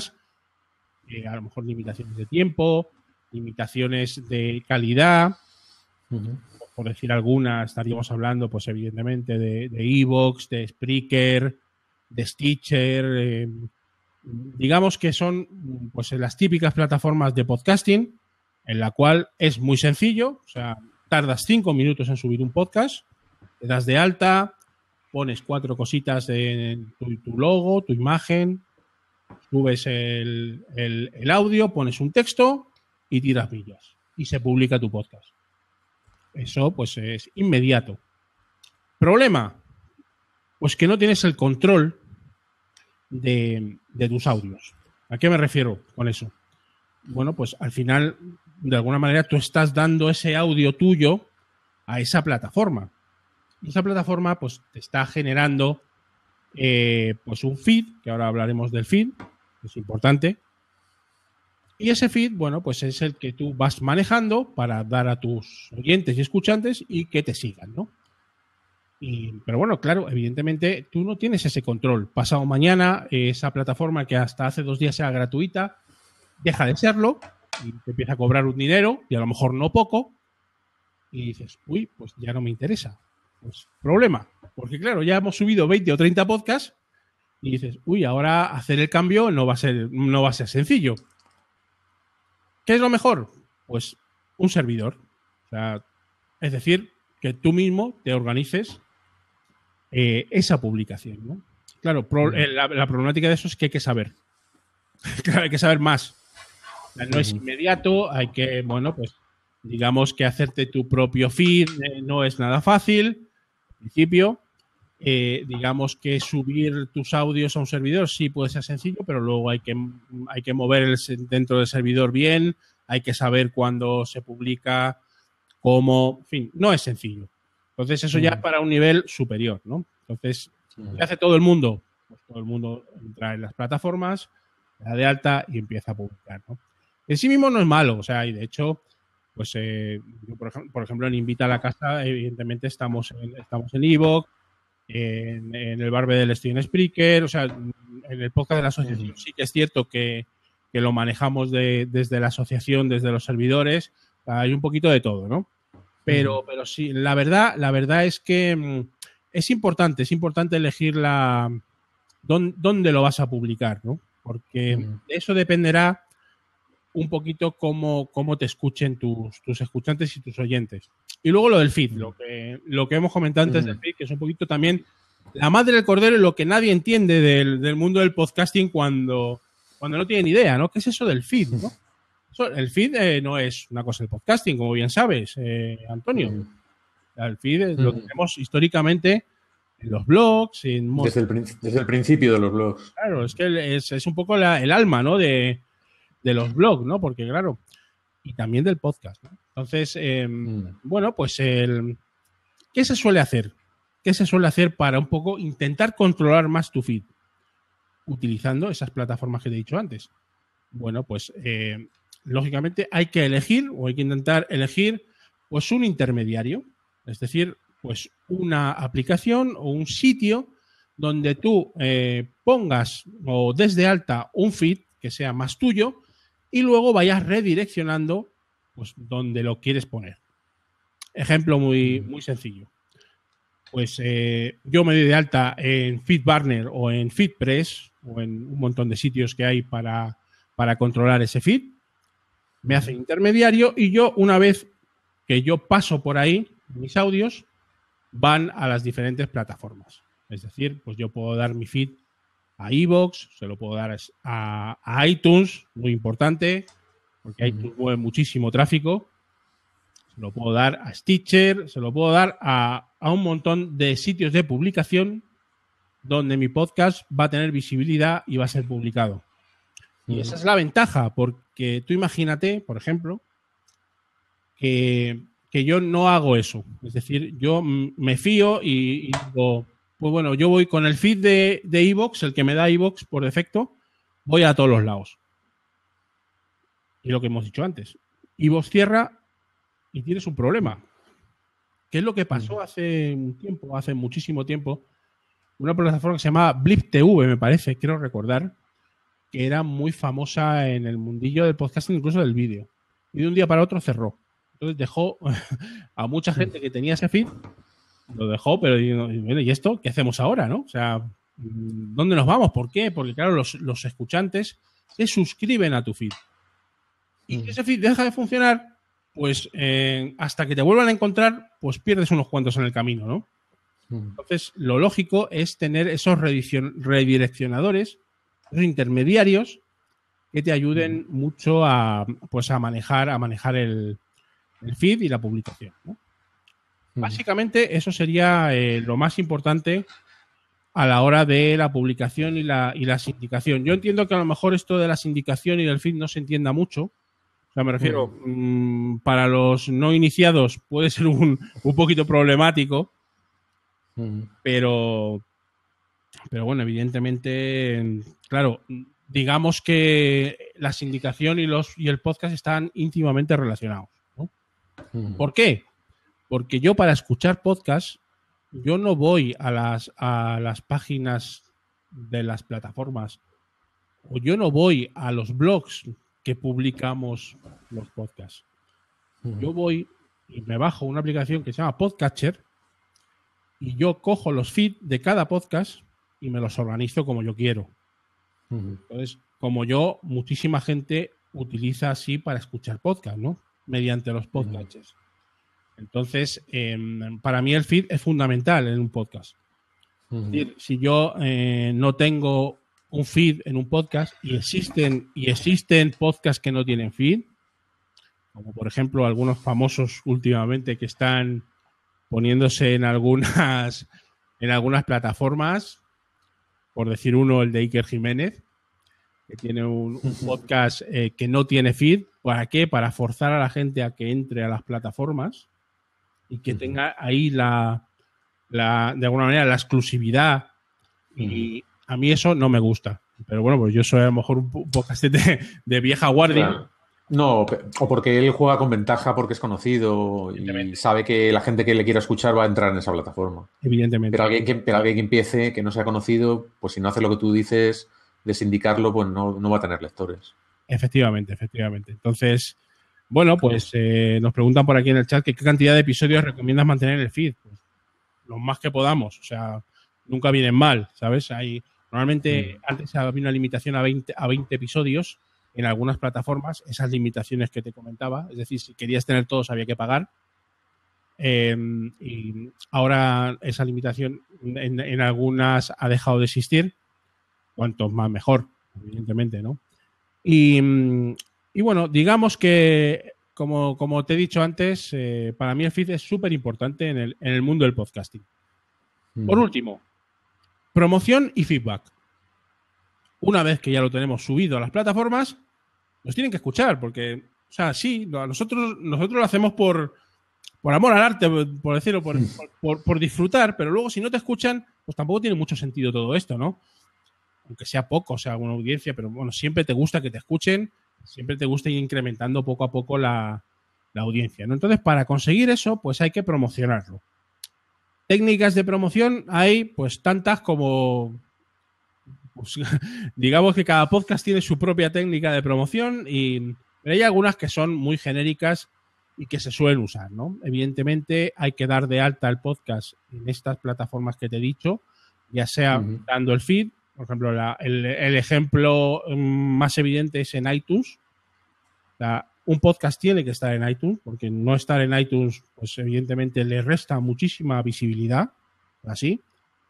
a lo mejor limitaciones de tiempo, limitaciones de calidad, por decir algunas, estaríamos hablando, pues evidentemente de iVoox, de Spreaker, de Stitcher, digamos que son pues las típicas plataformas de podcasting, en la cual es muy sencillo, o sea, tardas 5 minutos en subir un podcast, te das de alta, pones 4 cositas de tu logo, tu imagen, subes el audio, pones un texto y tiras millas. Y se publica tu podcast. Eso, pues, es inmediato. ¿Problema? Pues que no tienes el control de tus audios. ¿A qué me refiero con eso? Bueno, pues al final, de alguna manera, tú estás dando ese audio tuyo a esa plataforma. Y esa plataforma, pues, te está generando pues un feed, que ahora hablaremos del feed, que es importante. Y ese feed, bueno, pues es el que tú vas manejando para dar a tus oyentes y escuchantes y que te sigan, ¿no? Pero bueno, claro, evidentemente tú no tienes ese control. Pasado mañana, esa plataforma que hasta hace 2 días era gratuita, deja de serlo y te empieza a cobrar un dinero, y a lo mejor no poco, y dices, uy, pues ya no me interesa. Pues problema, porque claro, ya hemos subido 20 o 30 podcasts y dices, uy, ahora hacer el cambio no va a ser sencillo. ¿Qué es lo mejor? Pues un servidor. O sea, es decir, que tú mismo te organices esa publicación, ¿no? Claro, la problemática de eso es que hay que saber. Claro, hay que saber más. O sea, no es inmediato, hay que, bueno, pues digamos que hacerte tu propio feed no es nada fácil. Al principio, digamos que subir tus audios a un servidor sí puede ser sencillo, pero luego hay que mover dentro del servidor bien, hay que saber cuándo se publica, cómo, en fin, no es sencillo. Entonces eso ya para un nivel superior, ¿no? Entonces, ¿qué hace todo el mundo? Pues todo el mundo entra en las plataformas, da de alta y empieza a publicar, ¿no? En sí mismo no es malo, o sea, y de hecho, pues yo, por ejemplo, en Invita a la Casa, evidentemente estamos en iVoox, en el Barbedel estoy en Spreaker, o sea, en el podcast de la asociación sí que es cierto que lo manejamos desde la asociación, desde los servidores, hay un poquito de todo, ¿no? Pero sí, la verdad es que es importante elegir dónde lo vas a publicar, ¿no? Porque de eso dependerá un poquito cómo te escuchen tus escuchantes y tus oyentes. Y luego lo del feed, lo que hemos comentado antes del feed, que es un poquito también la madre del cordero y lo que nadie entiende del mundo del podcasting cuando no tienen idea, ¿no? ¿Qué es eso del feed, no? El feed no es una cosa del podcasting, como bien sabes, Antonio. El feed lo tenemos históricamente en los blogs. Desde el principio de los blogs. Claro, es que es un poco el alma, ¿no? de los blogs, ¿no? Porque, claro, y también del podcast, ¿no? Entonces, bueno, pues ¿qué se suele hacer? ¿Qué se suele hacer para un poco intentar controlar más tu feed? Utilizando esas plataformas que te he dicho antes. Bueno, pues lógicamente hay que elegir o hay que intentar elegir pues un intermediario, es decir, pues una aplicación o un sitio donde tú pongas o des de alta un feed que sea más tuyo y luego vayas redireccionando pues donde lo quieres poner. Ejemplo muy sencillo. Pues yo me doy de alta en FeedBurner o en FeedPress o en un montón de sitios que hay para controlar ese feed. Me hace intermediario y yo, una vez que yo paso por ahí, mis audios van a las diferentes plataformas. Es decir, pues yo puedo dar mi feed a iVoox, se lo puedo dar a iTunes, muy importante, porque iTunes mueve muchísimo tráfico. Se lo puedo dar a Stitcher, se lo puedo dar a un montón de sitios de publicación donde mi podcast va a tener visibilidad y va a ser publicado. Y esa es la ventaja, porque tú imagínate, por ejemplo, que yo no hago eso. Es decir, yo me fío y digo, pues bueno, yo voy con el feed de iVoox, el que me da iVoox por defecto, voy a todos los lados. Y lo que hemos dicho antes, iVoox cierra y tienes un problema. ¿Qué es lo que pasó hace un tiempo, hace muchísimo tiempo? Una plataforma que se llamaba Blip TV, me parece, quiero recordar, que era muy famosa en el mundillo del podcasting, incluso del vídeo. Y de un día para otro cerró. Entonces dejó a mucha gente que tenía ese feed, lo dejó, pero ¿y esto qué hacemos ahora, no? O sea, ¿dónde nos vamos? ¿Por qué? Porque, claro, los escuchantes se suscriben a tu feed. Y que ese feed deja de funcionar, pues hasta que te vuelvan a encontrar, pues pierdes unos cuantos en el camino, ¿no? Entonces, lo lógico es tener esos redireccionadores, esos intermediarios que te ayuden mucho a manejar el feed y la publicación, ¿no? Básicamente, eso sería lo más importante a la hora de la publicación y la sindicación. Yo entiendo que a lo mejor esto de la sindicación y del feed no se entienda mucho. O sea, me refiero, para los no iniciados puede ser un poquito problemático, pero bueno, evidentemente, claro, digamos que la sindicación y el podcast están íntimamente relacionados, ¿no? ¿Por qué? Porque yo para escuchar podcast, yo no voy a las páginas de las plataformas o yo no voy a los blogs que publicamos los podcasts. Yo voy y me bajo una aplicación que se llama Podcatcher y yo cojo los feeds de cada podcast y me los organizo como yo quiero. Entonces, como yo, muchísima gente utiliza así para escuchar podcast, ¿no? Mediante los podcatchers. Entonces, para mí el feed es fundamental en un podcast. Es decir, si yo no tengo un feed en un podcast y existen podcasts que no tienen feed, como por ejemplo algunos famosos últimamente que están poniéndose en algunas plataformas, por decir uno, el de Iker Jiménez, que tiene un podcast que no tiene feed. ¿Para qué? Para forzar a la gente a que entre a las plataformas y que tenga ahí de alguna manera la exclusividad. Y a mí eso no me gusta. Pero bueno, pues yo soy a lo mejor un podcast de vieja guardia. Claro. No, o porque él juega con ventaja porque es conocido y sabe que la gente que le quiera escuchar va a entrar en esa plataforma. Evidentemente. Pero alguien que empiece, que no sea conocido, pues si no hace lo que tú dices de sindicarlo, pues no va a tener lectores. Efectivamente. Entonces, bueno, pues nos preguntan por aquí en el chat que qué cantidad de episodios recomiendas mantener en el feed. Pues, lo más que podamos. O sea, nunca vienen mal, ¿sabes? Normalmente antes había una limitación a 20 episodios. En algunas plataformas, esas limitaciones que te comentaba, es decir, si querías tener todos había que pagar. Y ahora esa limitación en algunas ha dejado de existir. Cuanto más mejor, evidentemente, ¿no? Y Y bueno, digamos que, como te he dicho antes, para mí el feed es súper importante en el mundo del podcasting. Por último, promoción y feedback. Una vez que ya lo tenemos subido a las plataformas, nos tienen que escuchar, porque, o sea, sí, nosotros lo hacemos por amor al arte, por decirlo, por disfrutar, pero luego si no te escuchan, pues tampoco tiene mucho sentido todo esto, ¿no? Aunque sea poco, o sea, una audiencia, pero bueno, siempre te gusta que te escuchen, siempre te gusta ir incrementando poco a poco la audiencia, ¿no? Entonces, para conseguir eso, pues hay que promocionarlo. Técnicas de promoción hay, pues, tantas como... Pues, digamos que cada podcast tiene su propia técnica de promoción pero hay algunas que son muy genéricas y que se suelen usar, ¿no? Evidentemente hay que dar de alta el podcast en estas plataformas que te he dicho, ya sea dando el feed, por ejemplo, el ejemplo más evidente es en iTunes. O sea, un podcast tiene que estar en iTunes, porque no estar en iTunes, pues evidentemente le resta muchísima visibilidad, así.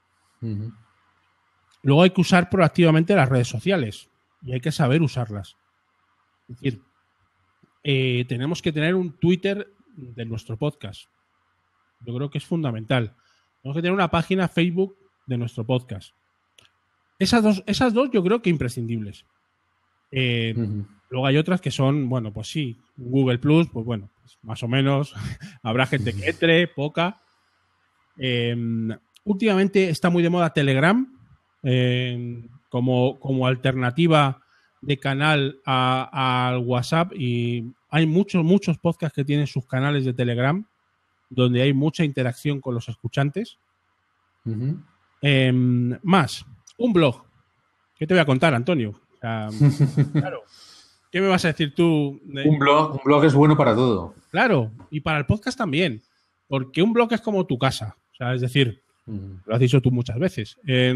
Luego hay que usar proactivamente las redes sociales y hay que saber usarlas. Es decir, tenemos que tener un Twitter de nuestro podcast. Yo creo que es fundamental. Tenemos que tener una página Facebook de nuestro podcast. Esas dos yo creo que imprescindibles. Luego hay otras que son, bueno, pues sí, Google Plus, pues bueno, pues más o menos. Habrá gente que entre, poca. Últimamente está muy de moda Telegram. Como alternativa de canal al WhatsApp, y hay muchos podcasts que tienen sus canales de Telegram donde hay mucha interacción con los escuchantes. Más, un blog. ¿Qué te voy a contar, Antonio? Claro. ¿Qué me vas a decir tú? Un blog es bueno para todo. Claro, y para el podcast también, porque un blog es como tu casa. O sea, es decir, lo has dicho tú muchas veces.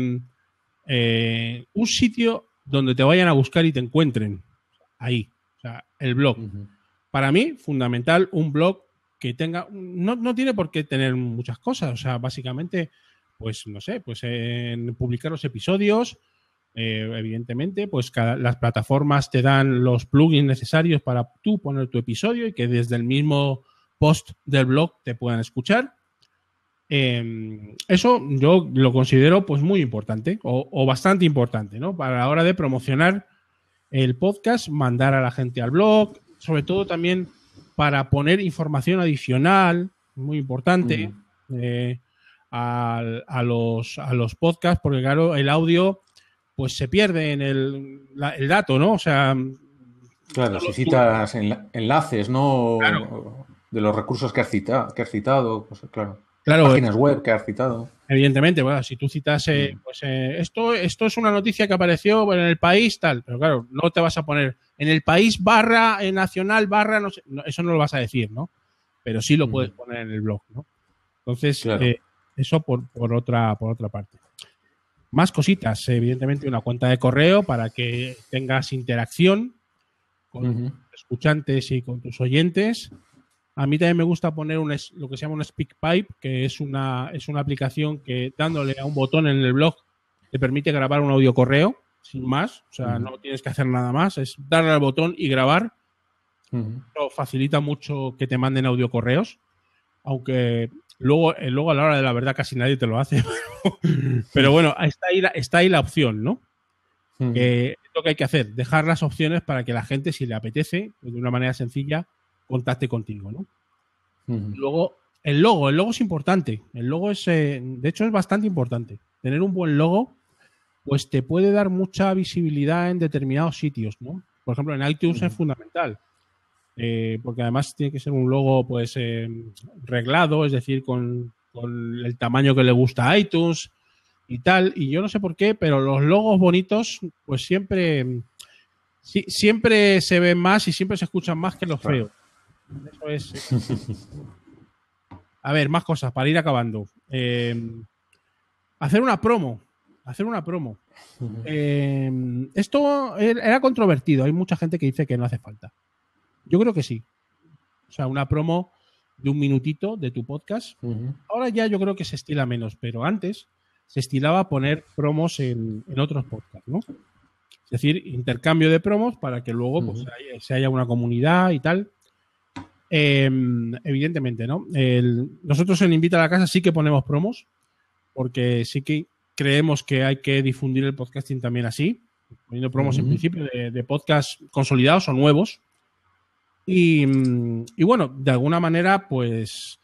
Un sitio donde te vayan a buscar y te encuentren. Ahí. O sea, el blog. Para mí, fundamental, un blog que tenga... No tiene por qué tener muchas cosas. O sea, básicamente, pues, no sé, pues en publicar los episodios, evidentemente, pues las plataformas te dan los plugins necesarios para tú poner tu episodio y que desde el mismo post del blog te puedan escuchar. Eso yo lo considero pues muy importante o bastante importante, ¿no? Para la hora de promocionar el podcast, mandar a la gente al blog, sobre todo también para poner información adicional, muy importante, a los podcasts, porque claro, el audio pues se pierde en el dato, ¿no? O sea... Claro, si citas enlaces, ¿no? Claro. De los recursos que has citado, pues claro. Claro, páginas web que has citado. Evidentemente, bueno, si tú citas, esto es una noticia que apareció en El País, tal, pero claro, no te vas a poner en El País / en Nacional / no sé, eso no lo vas a decir, ¿no? Pero sí lo puedes poner en el blog, ¿no? Entonces, claro. Eso por otra parte. Más cositas, evidentemente una cuenta de correo para que tengas interacción con tus escuchantes y con tus oyentes. A mí también me gusta poner lo que se llama un SpeakPipe, que es una aplicación que dándole a un botón en el blog te permite grabar un audio correo, sin más. O sea, no tienes que hacer nada más, es darle al botón y grabar. Eso facilita mucho que te manden audio correos, aunque luego a la hora de la verdad casi nadie te lo hace. Pero bueno, está ahí la opción, ¿no? Es lo que hay que hacer, dejar las opciones para que la gente, si le apetece, pues de una manera sencilla, contacte contigo, ¿no? Luego, el logo es importante. El logo es, de hecho, es bastante importante. Tener un buen logo, pues te puede dar mucha visibilidad en determinados sitios, ¿no? Por ejemplo, en iTunes es fundamental. Porque además tiene que ser un logo, pues, reglado, es decir, con el tamaño que le gusta a iTunes y tal. Y yo no sé por qué, pero los logos bonitos, pues siempre se ven más y siempre se escuchan más que los feos. Eso es. A ver, más cosas para ir acabando. Hacer una promo. Esto era controvertido. Hay mucha gente que dice que no hace falta. Yo creo que sí. O sea, una promo de un minutito de tu podcast. Ahora ya yo creo que se estila menos, pero antes se estilaba poner promos en otros podcasts, ¿no? Es decir, intercambio de promos para que luego pues, se haya una comunidad y tal. Evidentemente, ¿no? Nosotros en Invita a la Casa sí que ponemos promos, porque sí que creemos que hay que difundir el podcasting también así, poniendo promos en principio de podcast consolidados o nuevos. Y bueno, de alguna manera, pues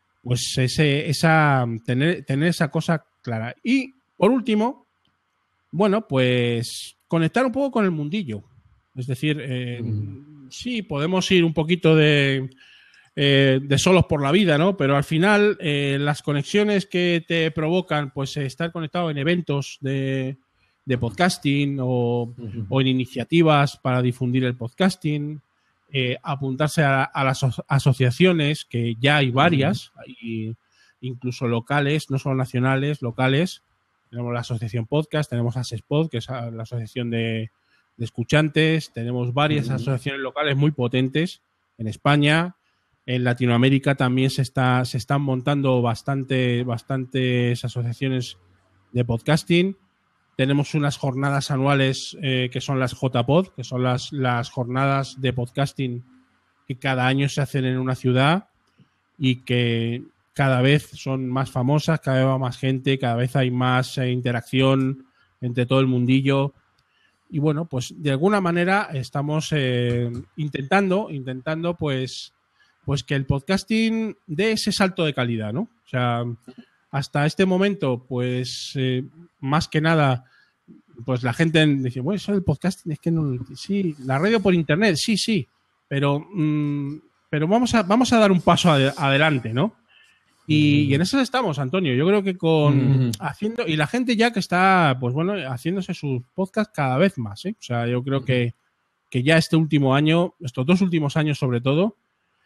tener esa cosa clara. Y por último, bueno, pues conectar un poco con el mundillo. Es decir, sí, podemos ir un poquito de solos por la vida, ¿no? Pero al final las conexiones que te provocan, pues estar conectado en eventos de podcasting o en iniciativas para difundir el podcasting, apuntarse a las asociaciones, que ya hay varias, incluso locales, no solo nacionales, locales. Tenemos la Asociación Podcast, tenemos ASESPod, que es la asociación de escuchantes, tenemos varias asociaciones locales muy potentes en España. En Latinoamérica también se están montando bastantes asociaciones de podcasting. Tenemos unas jornadas anuales que son las JPod, que son las jornadas de podcasting que cada año se hacen en una ciudad y que cada vez son más famosas, cada vez va más gente, cada vez hay más interacción entre todo el mundillo. Y bueno, pues de alguna manera estamos intentando pues que el podcasting dé ese salto de calidad, ¿no? O sea, hasta este momento, pues más que nada, pues la gente dice, bueno, eso del podcasting es que no, sí, la radio por internet, sí, pero vamos a dar un paso adelante, ¿no? Y en eso estamos, Antonio. Yo creo que haciendo, y la gente ya que está, pues bueno, haciéndose sus podcasts cada vez más, ¿eh? O sea, yo creo que ya este último año, estos 2 últimos años sobre todo,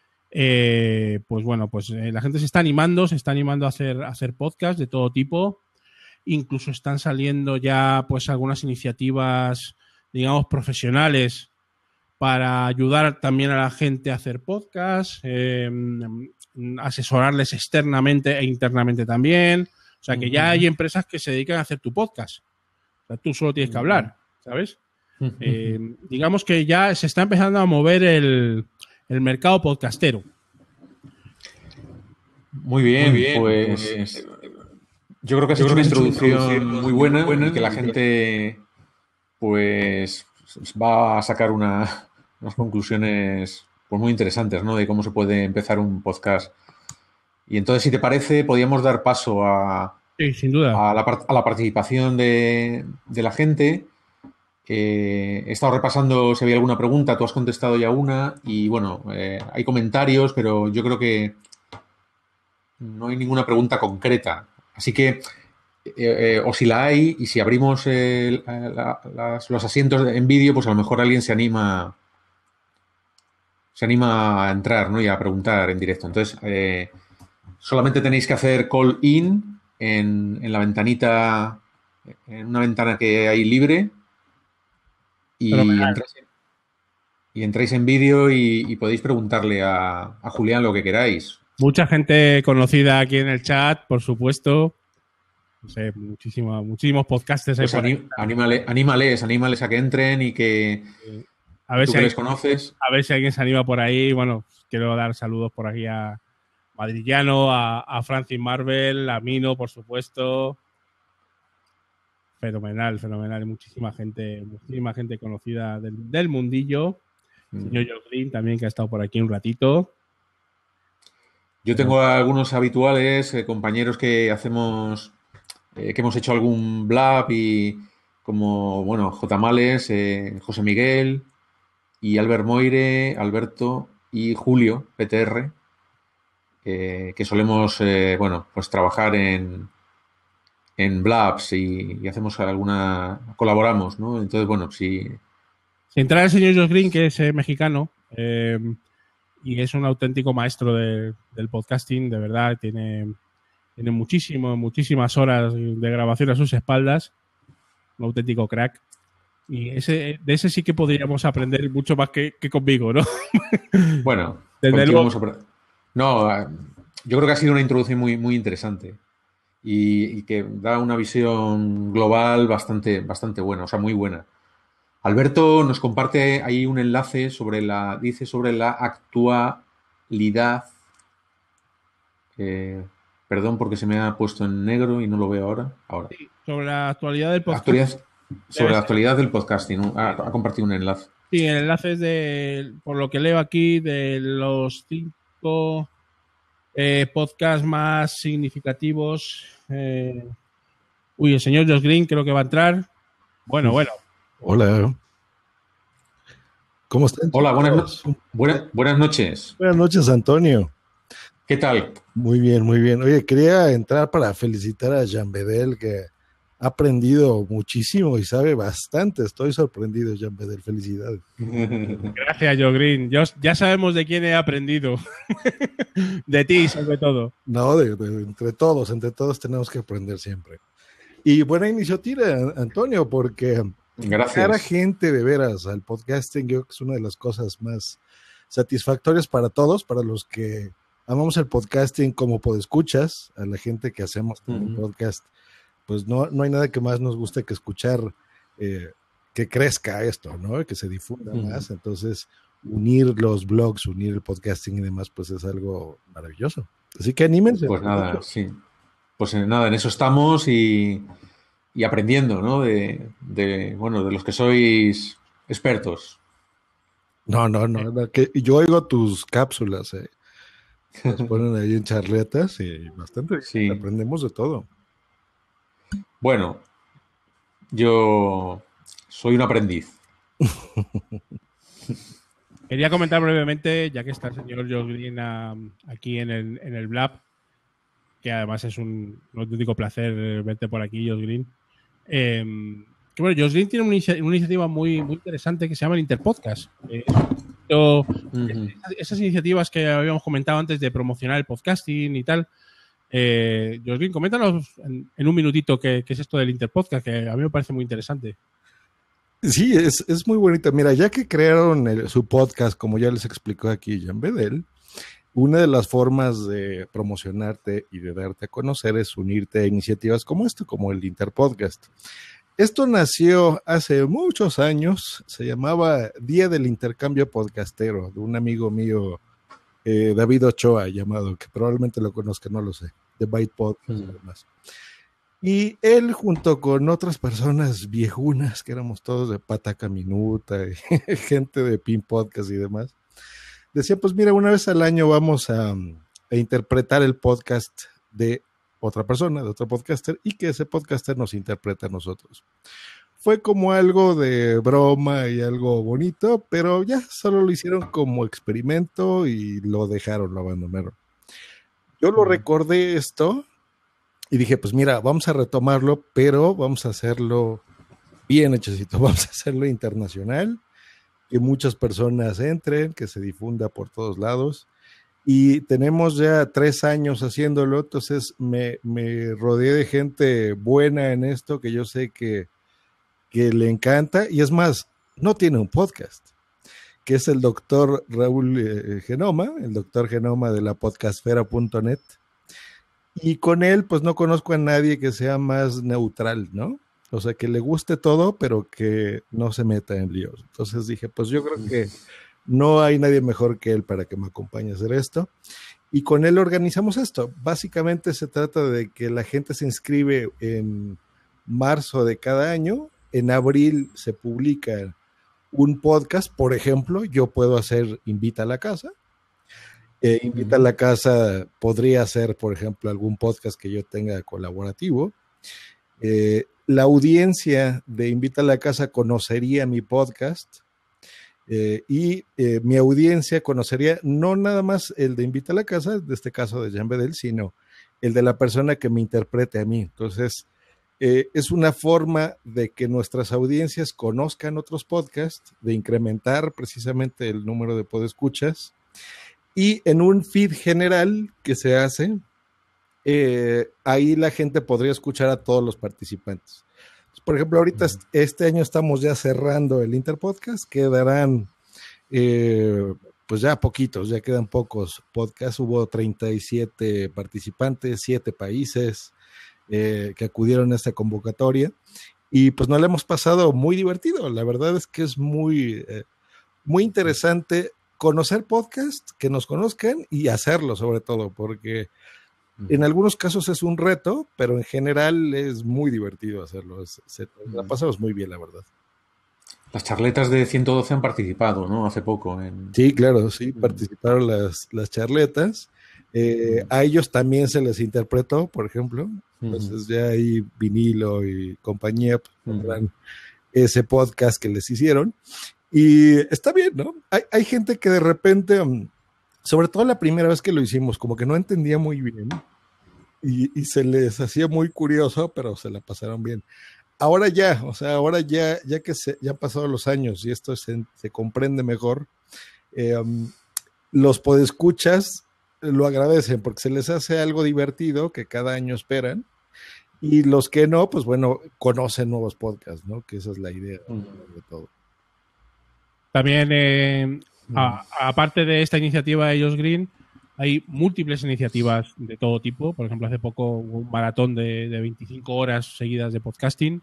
pues bueno, pues la gente se está animando a hacer podcasts de todo tipo. Incluso están saliendo ya pues algunas iniciativas, digamos, profesionales para ayudar también a la gente a hacer podcasts, asesorarles externamente e internamente también. O sea, que ya hay empresas que se dedican a hacer tu podcast. O sea, tú solo tienes que hablar, ¿sabes? Digamos que ya se está empezando a mover el mercado podcastero. Muy bien, pues yo creo que has hecho una introducción muy buena y que la gente pues va a sacar unas conclusiones pues muy interesantes, ¿no? De cómo se puede empezar un podcast. Y entonces, si te parece, podríamos dar paso sí, sin duda, a la participación de la gente. He estado repasando si había alguna pregunta, tú has contestado ya una y bueno, hay comentarios, pero yo creo que no hay ninguna pregunta concreta. Así que, o si la hay, y si abrimos los asientos en vídeo, pues a lo mejor alguien se anima a entrar, ¿no? Y a preguntar en directo. Entonces, solamente tenéis que hacer call in en la ventanita, en una ventana que hay libre. Y entráis en vídeo y podéis preguntarle a Julián lo que queráis. Mucha gente conocida aquí en el chat, por supuesto. No sé, muchísimos podcasters. Pues anímales a que entren y que a ver tú si que les conoces. A ver si alguien se anima por ahí. Bueno, quiero dar saludos por aquí a Madrillano, a Francis Marvel, a Mino, por supuesto. Fenomenal. Muchísima gente conocida del mundillo. Señor Joel Green también, que ha estado por aquí un ratito. Yo tengo algunos habituales, compañeros que hacemos, que hemos hecho algún blab y como, bueno, J. Males, José Miguel y Albert Moire, Alberto y Julio, PTR, que solemos, bueno, pues trabajar en blabs y hacemos colaboramos, ¿no? Entonces, bueno, si entra el señor Josh Green, que es mexicano, y es un auténtico maestro del podcasting, de verdad, tiene muchísimas horas de grabación a sus espaldas, un auténtico crack. Y de ese sí que podríamos aprender mucho más que conmigo, ¿no? Bueno, desde luego. No, yo creo que ha sido una introducción muy, muy interesante y que da una visión global bastante buena, o sea, muy buena. Alberto nos comparte ahí un enlace dice sobre la actualidad. Perdón porque se me ha puesto en negro y no lo veo ahora. Sí, sobre la actualidad del podcast. Sobre la actualidad del podcasting. Ha compartido un enlace. Sí, el enlace es por lo que leo aquí, de los 5 podcasts más significativos. El señor Josh Green creo que va a entrar. Bueno. Hola. ¿Cómo están? Hola, buenas noches. Buenas noches, Antonio. ¿Qué tal? Muy bien, muy bien. Oye, quería entrar para felicitar a Jean Bedel, que ha aprendido muchísimo y sabe bastante. Estoy sorprendido, Jean Bedel. Felicidades. Gracias, Josh Green. Ya sabemos de quién he aprendido. De ti, sobre todo. No, entre todos tenemos que aprender siempre. Y buena iniciativa, Antonio, porque gracias a gente de veras al podcasting, yo creo que es una de las cosas más satisfactorias para todos, para los que amamos el podcasting como podescuchas, a la gente que hacemos un podcast, pues no hay nada que más nos guste que escuchar que crezca esto, ¿no? Que se difunda más. Entonces, unir los blogs, unir el podcasting y demás, pues es algo maravilloso. Así que anímense. Pues nada, sí. Pues nada, en eso estamos y aprendiendo, ¿no? De los que sois expertos. No, que yo oigo tus cápsulas, las ponen ahí en charletas y bastante sí. Aprendemos de todo. Bueno, yo soy un aprendiz. Quería comentar brevemente, ya que está el señor Josh Green aquí en el Blab, que además es un auténtico placer verte por aquí, Josh Green. Que bueno, Josh Green tiene una iniciativa muy, muy interesante que se llama el Interpodcast. Esas iniciativas que habíamos comentado antes de promocionar el podcasting y tal. Josh Green, coméntanos en un minutito qué es esto del Interpodcast, que a mí me parece muy interesante. Sí, es muy bonito. Mira, ya que crearon su podcast, como ya les explicó aquí Jean Bedel, una de las formas de promocionarte y de darte a conocer es unirte a iniciativas como esto, como el Interpodcast. Esto nació hace muchos años, se llamaba Día del Intercambio Podcastero, de un amigo mío, David Ochoa, llamado, que probablemente lo conozca, no lo sé, de Byte Podcast y demás. Y él, junto con otras personas viejunas, que éramos todos de Pataca Minuta, y gente de Pin Podcast y demás, decía, pues mira, una vez al año vamos a interpretar el podcast de otra persona, de otro podcaster, y que ese podcaster nos interprete a nosotros. Fue como algo de broma y algo bonito, pero ya solo lo hicieron como experimento y lo dejaron, lo abandonaron. Yo lo recordé esto y dije, pues mira, vamos a retomarlo, pero vamos a hacerlo bien hechecito, vamos a hacerlo internacional, que muchas personas entren, que se difunda por todos lados. Y tenemos ya 3 años haciéndolo, entonces me rodeé de gente buena en esto, que yo sé que le encanta, y es más, no tiene un podcast, que es el doctor Raúl Genoma, el doctor Genoma de la podcastfera.net, y con él pues no conozco a nadie que sea más neutral, ¿no? O sea, que le guste todo, pero que no se meta en líos. Entonces dije, pues yo creo que no hay nadie mejor que él para que me acompañe a hacer esto. Y con él organizamos esto. Básicamente se trata de que la gente se inscribe en marzo de cada año. En abril se publica un podcast. Por ejemplo, yo puedo hacer Invita a la Casa. Invita a la Casa podría ser, por ejemplo, algún podcast que yo tenga colaborativo. La audiencia de Invita a la Casa conocería mi podcast. Y mi audiencia conocería no nada más el de Invita a la Casa, de este caso de Jean Bedel, sino el de la persona que me interprete a mí. Entonces, es una forma de que nuestras audiencias conozcan otros podcasts, de incrementar precisamente el número de podescuchas, y en un feed general que se hace, ahí la gente podría escuchar a todos los participantes. Por ejemplo, ahorita este año estamos ya cerrando el Interpodcast, quedarán pues ya poquitos, ya quedan pocos podcasts, hubo 37 participantes, 7 países que acudieron a esta convocatoria, y pues nos lo hemos pasado muy divertido. La verdad es que es muy interesante conocer podcasts, que nos conozcan y hacerlo sobre todo, porque en algunos casos es un reto, pero en general es muy divertido hacerlo. La pasamos muy bien, la verdad. Las charletas de 112 han participado, ¿no? Hace poco. Sí, claro, sí, participaron las charletas. A ellos también se les interpretó, por ejemplo. Entonces ya ahí Vinilo y compañía pues, tendrán ese podcast que les hicieron. Y está bien, ¿no? Hay gente que de repente, sobre todo la primera vez que lo hicimos, como que no entendía muy bien y se les hacía muy curioso, pero se la pasaron bien. Ahora ya, o sea, ahora ya que ya han pasado los años y esto se comprende mejor, los podescuchas lo agradecen porque se les hace algo divertido que cada año esperan, y los que no, pues bueno, conocen nuevos podcasts, ¿no? Que esa es la idea de todo. También, aparte de esta iniciativa de Josh Green, hay múltiples iniciativas de todo tipo. Por ejemplo, hace poco hubo un maratón de 25 horas seguidas de podcasting.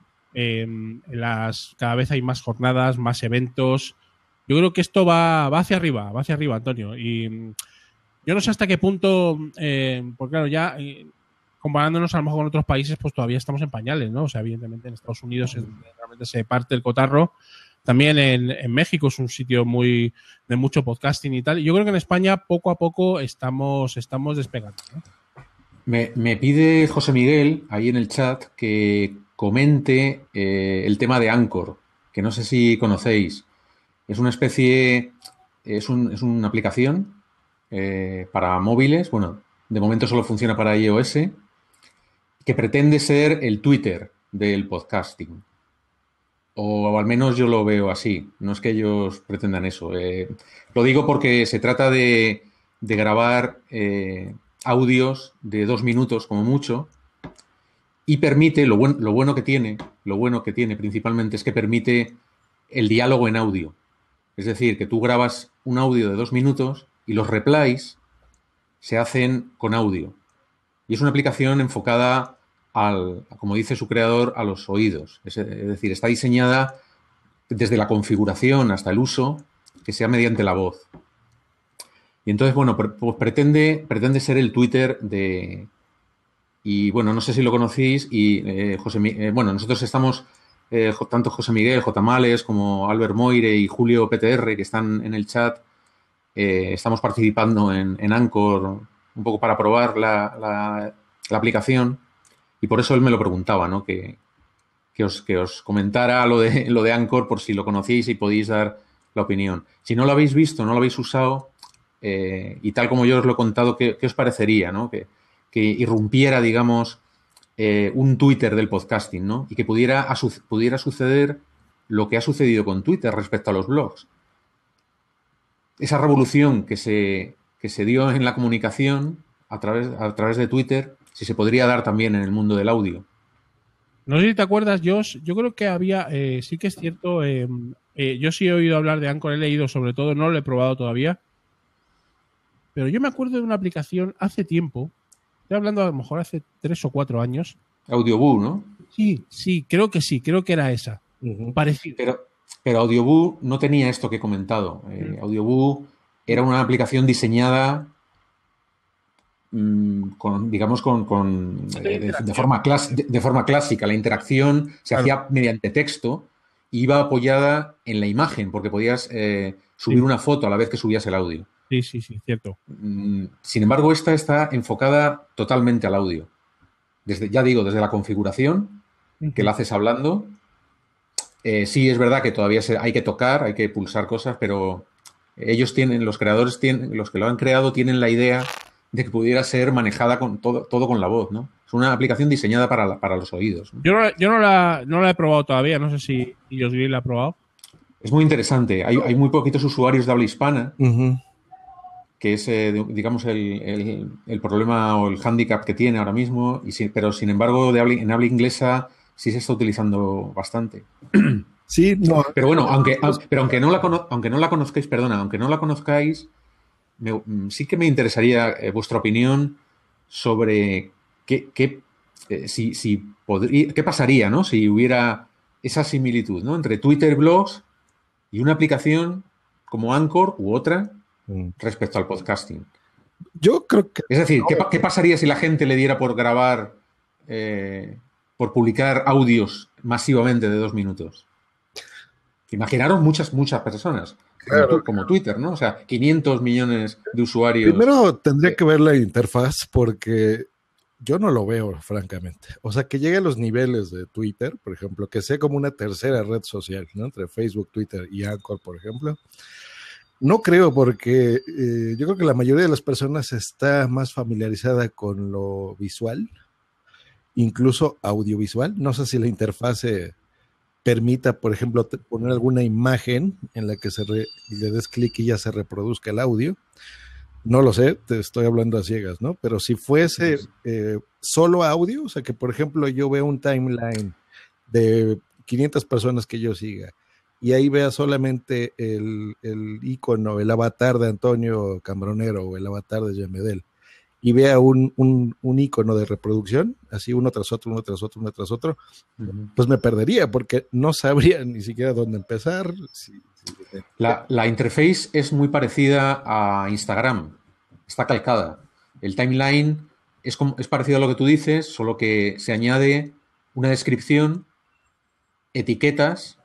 Cada vez hay más jornadas, más eventos. Yo creo que esto va hacia arriba, Antonio. Y yo no sé hasta qué punto, porque claro, ya comparándonos a lo mejor con otros países, pues todavía estamos en pañales, ¿no? O sea, evidentemente en Estados Unidos realmente se parte el cotarro. También en México es un sitio de mucho podcasting y tal. Y yo creo que en España poco a poco estamos despegando, ¿no? Me pide José Miguel ahí en el chat que comente el tema de Anchor, que no sé si conocéis. Es una especie, es una aplicación para móviles. Bueno, de momento solo funciona para iOS, que pretende ser el Twitter del podcasting. O al menos yo lo veo así. No es que ellos pretendan eso. Lo digo porque se trata de grabar audios de 2 minutos como mucho, y permite, lo bueno que tiene principalmente es que permite el diálogo en audio. Es decir, que tú grabas un audio de 2 minutos y los replays se hacen con audio. Y es una aplicación enfocada como dice su creador, a los oídos. Es decir, está diseñada desde la configuración hasta el uso, que sea mediante la voz. Y entonces, bueno, pues pretende ser el Twitter de... Y bueno, no sé si lo conocéis, y bueno, nosotros estamos, tanto José Miguel, J. Males, como Albert Moire y Julio PTR, que están en el chat, estamos participando en Anchor un poco para probar la aplicación. Y por eso él me lo preguntaba, ¿no? Que os comentara lo de Anchor por si lo conocíais y podéis dar la opinión. Si no lo habéis visto, no lo habéis usado, y tal como yo os lo he contado, ¿qué os parecería, ¿no? Que irrumpiera, digamos, un Twitter del podcasting, ¿no? Y que pudiera suceder lo que ha sucedido con Twitter respecto a los blogs. Esa revolución que se dio en la comunicación a través de Twitter, si se podría dar también en el mundo del audio. No sé si te acuerdas, Josh, yo creo que había, sí que es cierto, yo sí he oído hablar de Anchor, he leído sobre todo, no lo he probado todavía, pero yo me acuerdo de una aplicación hace tiempo, estoy hablando a lo mejor hace 3 o 4 años. Audioboo, ¿no? Sí, creo que era esa. Parecido. Pero Audioboo no tenía esto que he comentado. Audioboo era una aplicación diseñada de forma clásica. La interacción se hacía mediante texto y iba apoyada en la imagen, porque podías subir una foto a la vez que subías el audio. Sí, cierto. Sin embargo, esta está enfocada totalmente al audio. Desde la configuración, que la haces hablando. Sí, es verdad que todavía hay que tocar, hay que pulsar cosas, pero los creadores los que lo han creado tienen la idea de que pudiera ser manejada con todo con la voz, ¿no? Es una aplicación diseñada para los oídos, ¿no? Yo no la he probado todavía, no sé si Josh Green la ha probado. Es muy interesante. Hay muy poquitos usuarios de habla hispana, que es, digamos, el problema o el hándicap que tiene ahora mismo, pero sin embargo en habla inglesa sí se está utilizando bastante. Sí, no. Pero bueno, aunque no la conozcáis, sí que me interesaría vuestra opinión sobre qué ¿qué pasaría, ¿no? Si hubiera esa similitud, ¿no? Entre Twitter Blogs y una aplicación como Anchor u otra respecto al podcasting. Yo creo que... Es decir, ¿qué pasaría si la gente le diera por grabar, por publicar audios masivamente de 2 minutos? Imaginaros muchas personas, como Twitter, ¿no? O sea, 500 millones de usuarios. Primero tendría que ver la interfaz porque yo no lo veo, francamente. O sea, que llegue a los niveles de Twitter, por ejemplo, que sea como una tercera red social, ¿no? Entre Facebook, Twitter y Anchor, por ejemplo. No creo, porque yo creo que la mayoría de las personas está más familiarizada con lo visual, incluso audiovisual. No sé si la interfase permita, por ejemplo, poner alguna imagen en la que le des clic y ya se reproduzca el audio. No lo sé, te estoy hablando a ciegas, ¿no? Pero si fuese solo audio, o sea, que por ejemplo yo veo un timeline de 500 personas que yo siga y ahí vea solamente el icono, el avatar de Antonio Cambronero o el avatar de Jean Bedel y vea un icono de reproducción, así uno tras otro, pues me perdería porque no sabría ni siquiera dónde empezar. La interface es muy parecida a Instagram, está calcada. El timeline es parecido a lo que tú dices, solo que se añade una descripción, etiquetas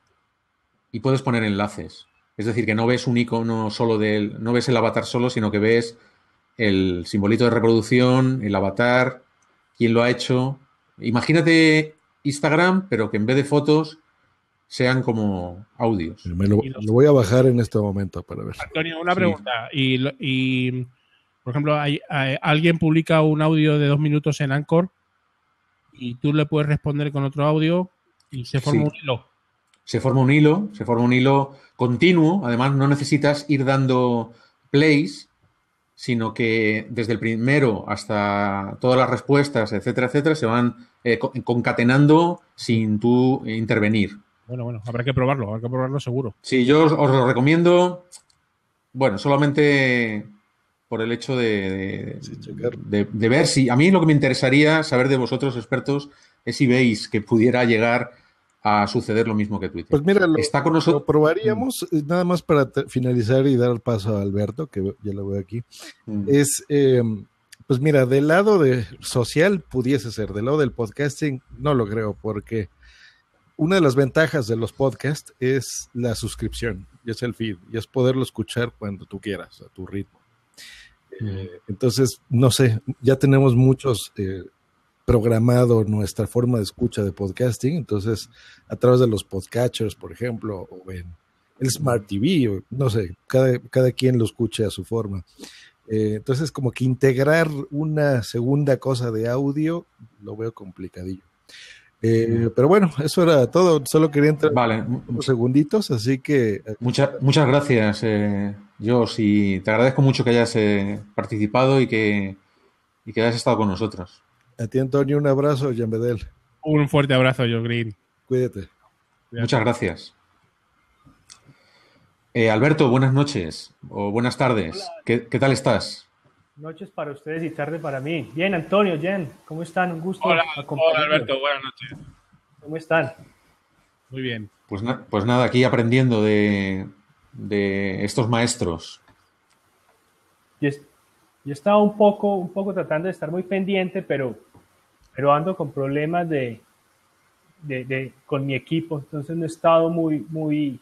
y puedes poner enlaces. Es decir, que no ves un icono solo no ves el avatar solo, sino que ves el simbolito de reproducción, el avatar, quién lo ha hecho. Imagínate Instagram, pero que en vez de fotos sean como audios. Lo voy a bajar en este momento para ver. Antonio, una pregunta. Y por ejemplo, alguien publica un audio de 2 minutos en Anchor y tú le puedes responder con otro audio y se forma un hilo. Se forma un hilo continuo. Además, no necesitas ir dando plays, sino que desde el primero hasta todas las respuestas, etcétera, se van concatenando sin tú intervenir. Bueno, habrá que probarlo seguro. Sí, yo os lo recomiendo, bueno, solamente por el hecho de ver si... A mí lo que me interesaría saber de vosotros, expertos, es si veis que pudiera llegar a suceder lo mismo que Twitter. Pues mira, Está con nosotros. Lo probaríamos, nada más para finalizar y dar paso a Alberto, que ya lo veo aquí. Es, pues mira, del lado de social pudiese ser, del lado del podcasting no lo creo, porque una de las ventajas de los podcasts es la suscripción, y es el feed, y es poderlo escuchar cuando tú quieras, a tu ritmo. Entonces, no sé, ya tenemos muchos programado nuestra forma de escucha de podcasting, entonces a través de los podcatchers, por ejemplo, o en el Smart TV, o, no sé, cada quien lo escuche a su forma. Entonces, como que integrar una segunda cosa de audio lo veo complicadillo. Pero bueno, eso era todo. Solo quería entrar unos segunditos, así que... Muchas gracias, Josh, y te agradezco mucho que hayas participado y que hayas estado con nosotros. A ti, Antonio, un abrazo, Jean Bedel. Un fuerte abrazo, Joe Green. Cuídate. Muchas gracias. Alberto, buenas noches o buenas tardes. ¿Qué tal estás? Noches para ustedes y tarde para mí. Bien, Antonio, Jen, ¿cómo están? Un gusto. Hola, Alberto, buenas noches. ¿Cómo están? Muy bien. Pues nada, aquí aprendiendo de estos maestros. Yo estaba un poco tratando de estar muy pendiente, pero ando con problemas con mi equipo, entonces no he estado muy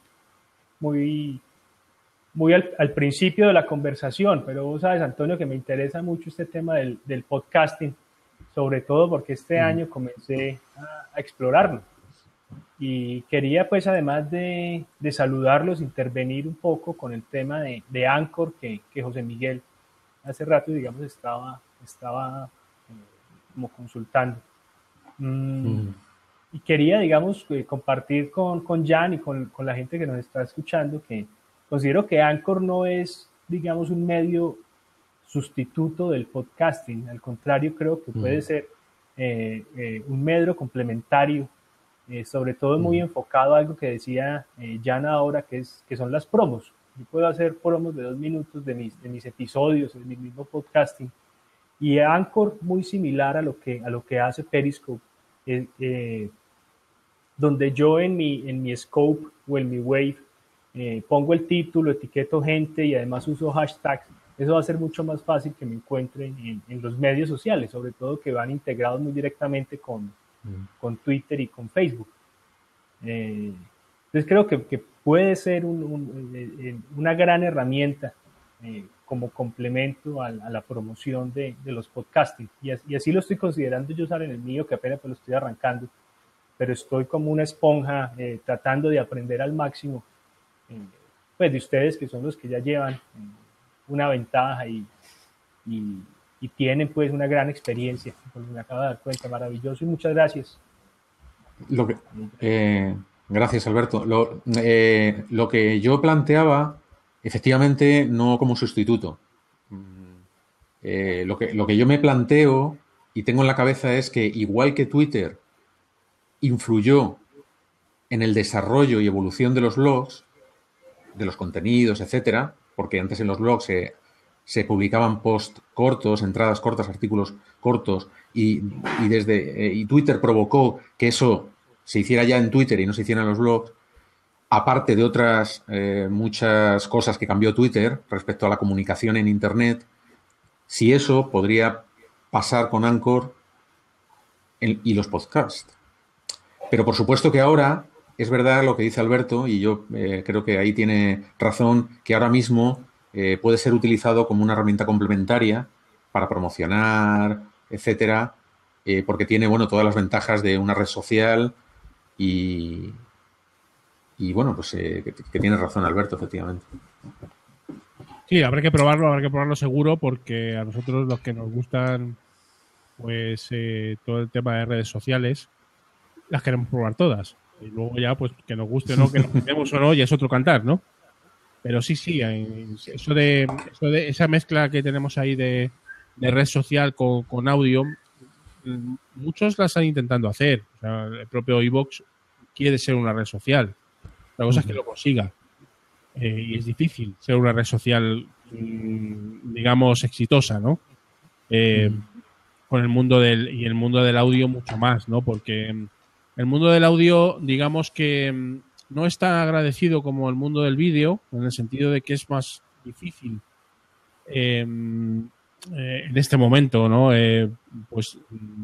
al principio de la conversación, pero vos sabes, Antonio, que me interesa mucho este tema del podcasting, sobre todo porque este año comencé a explorarlo y quería, pues, además de saludarlos, intervenir un poco con el tema de Anchor que José Miguel hace rato, digamos, estaba como consultando. Y quería, digamos, compartir con Jan y con la gente que nos está escuchando que considero que Anchor no es, digamos, un medio sustituto del podcasting. Al contrario, creo que puede ser un medio complementario, sobre todo muy enfocado a algo que decía Jan ahora, que son las promos. Yo puedo hacer promos de 2 minutos de mis episodios, en mi mismo podcasting, Y Anchor muy similar a lo que hace Periscope, donde yo en mi scope o en mi wave pongo el título, etiqueto gente y además uso hashtags. Eso va a ser mucho más fácil que me encuentren en los medios sociales, sobre todo que van integrados muy directamente con Twitter y con Facebook. Entonces creo que puede ser una gran herramienta como complemento a la promoción de los podcasting. Y así lo estoy considerando yo usar en el mío, que apenas pues lo estoy arrancando, pero estoy como una esponja tratando de aprender al máximo pues de ustedes, que son los que ya llevan una ventaja y tienen pues una gran experiencia, como me acabo de dar cuenta. Maravilloso y muchas gracias. Gracias, Alberto. Lo que yo planteaba, efectivamente, no como sustituto. Lo que yo me planteo y tengo en la cabeza es que, igual que Twitter influyó en el desarrollo y evolución de los blogs, de los contenidos, etcétera, porque antes en los blogs se publicaban posts cortos, entradas cortas, artículos cortos, y Twitter provocó que eso se hiciera ya en Twitter y no se hiciera en los blogs, aparte de otras muchas cosas que cambió Twitter respecto a la comunicación en Internet. Si eso podría pasar con Anchor y los podcasts. Pero por supuesto que ahora es verdad lo que dice Alberto, y yo creo que ahí tiene razón, que ahora mismo puede ser utilizado como una herramienta complementaria para promocionar, etcétera, porque tiene, bueno, todas las ventajas de una red social y bueno, pues que tiene razón Alberto, efectivamente. Sí, habrá que probarlo seguro, porque a nosotros los que nos gustan pues todo el tema de redes sociales, las queremos probar todas. Y luego ya, pues que nos guste o no, que nos queremos o no, ya es otro cantar, ¿no? Pero sí, eso de esa mezcla que tenemos ahí de red social con audio, muchos la están intentando hacer. O sea, el propio iVoox quiere ser una red social. La cosa es que lo consiga. Y es difícil ser una red social, digamos, exitosa, ¿no? Con el mundo el mundo del audio mucho más, ¿no? Porque el mundo del audio, digamos que no es tan agradecido como el mundo del vídeo, en el sentido de que es más difícil en este momento, ¿no? Pues,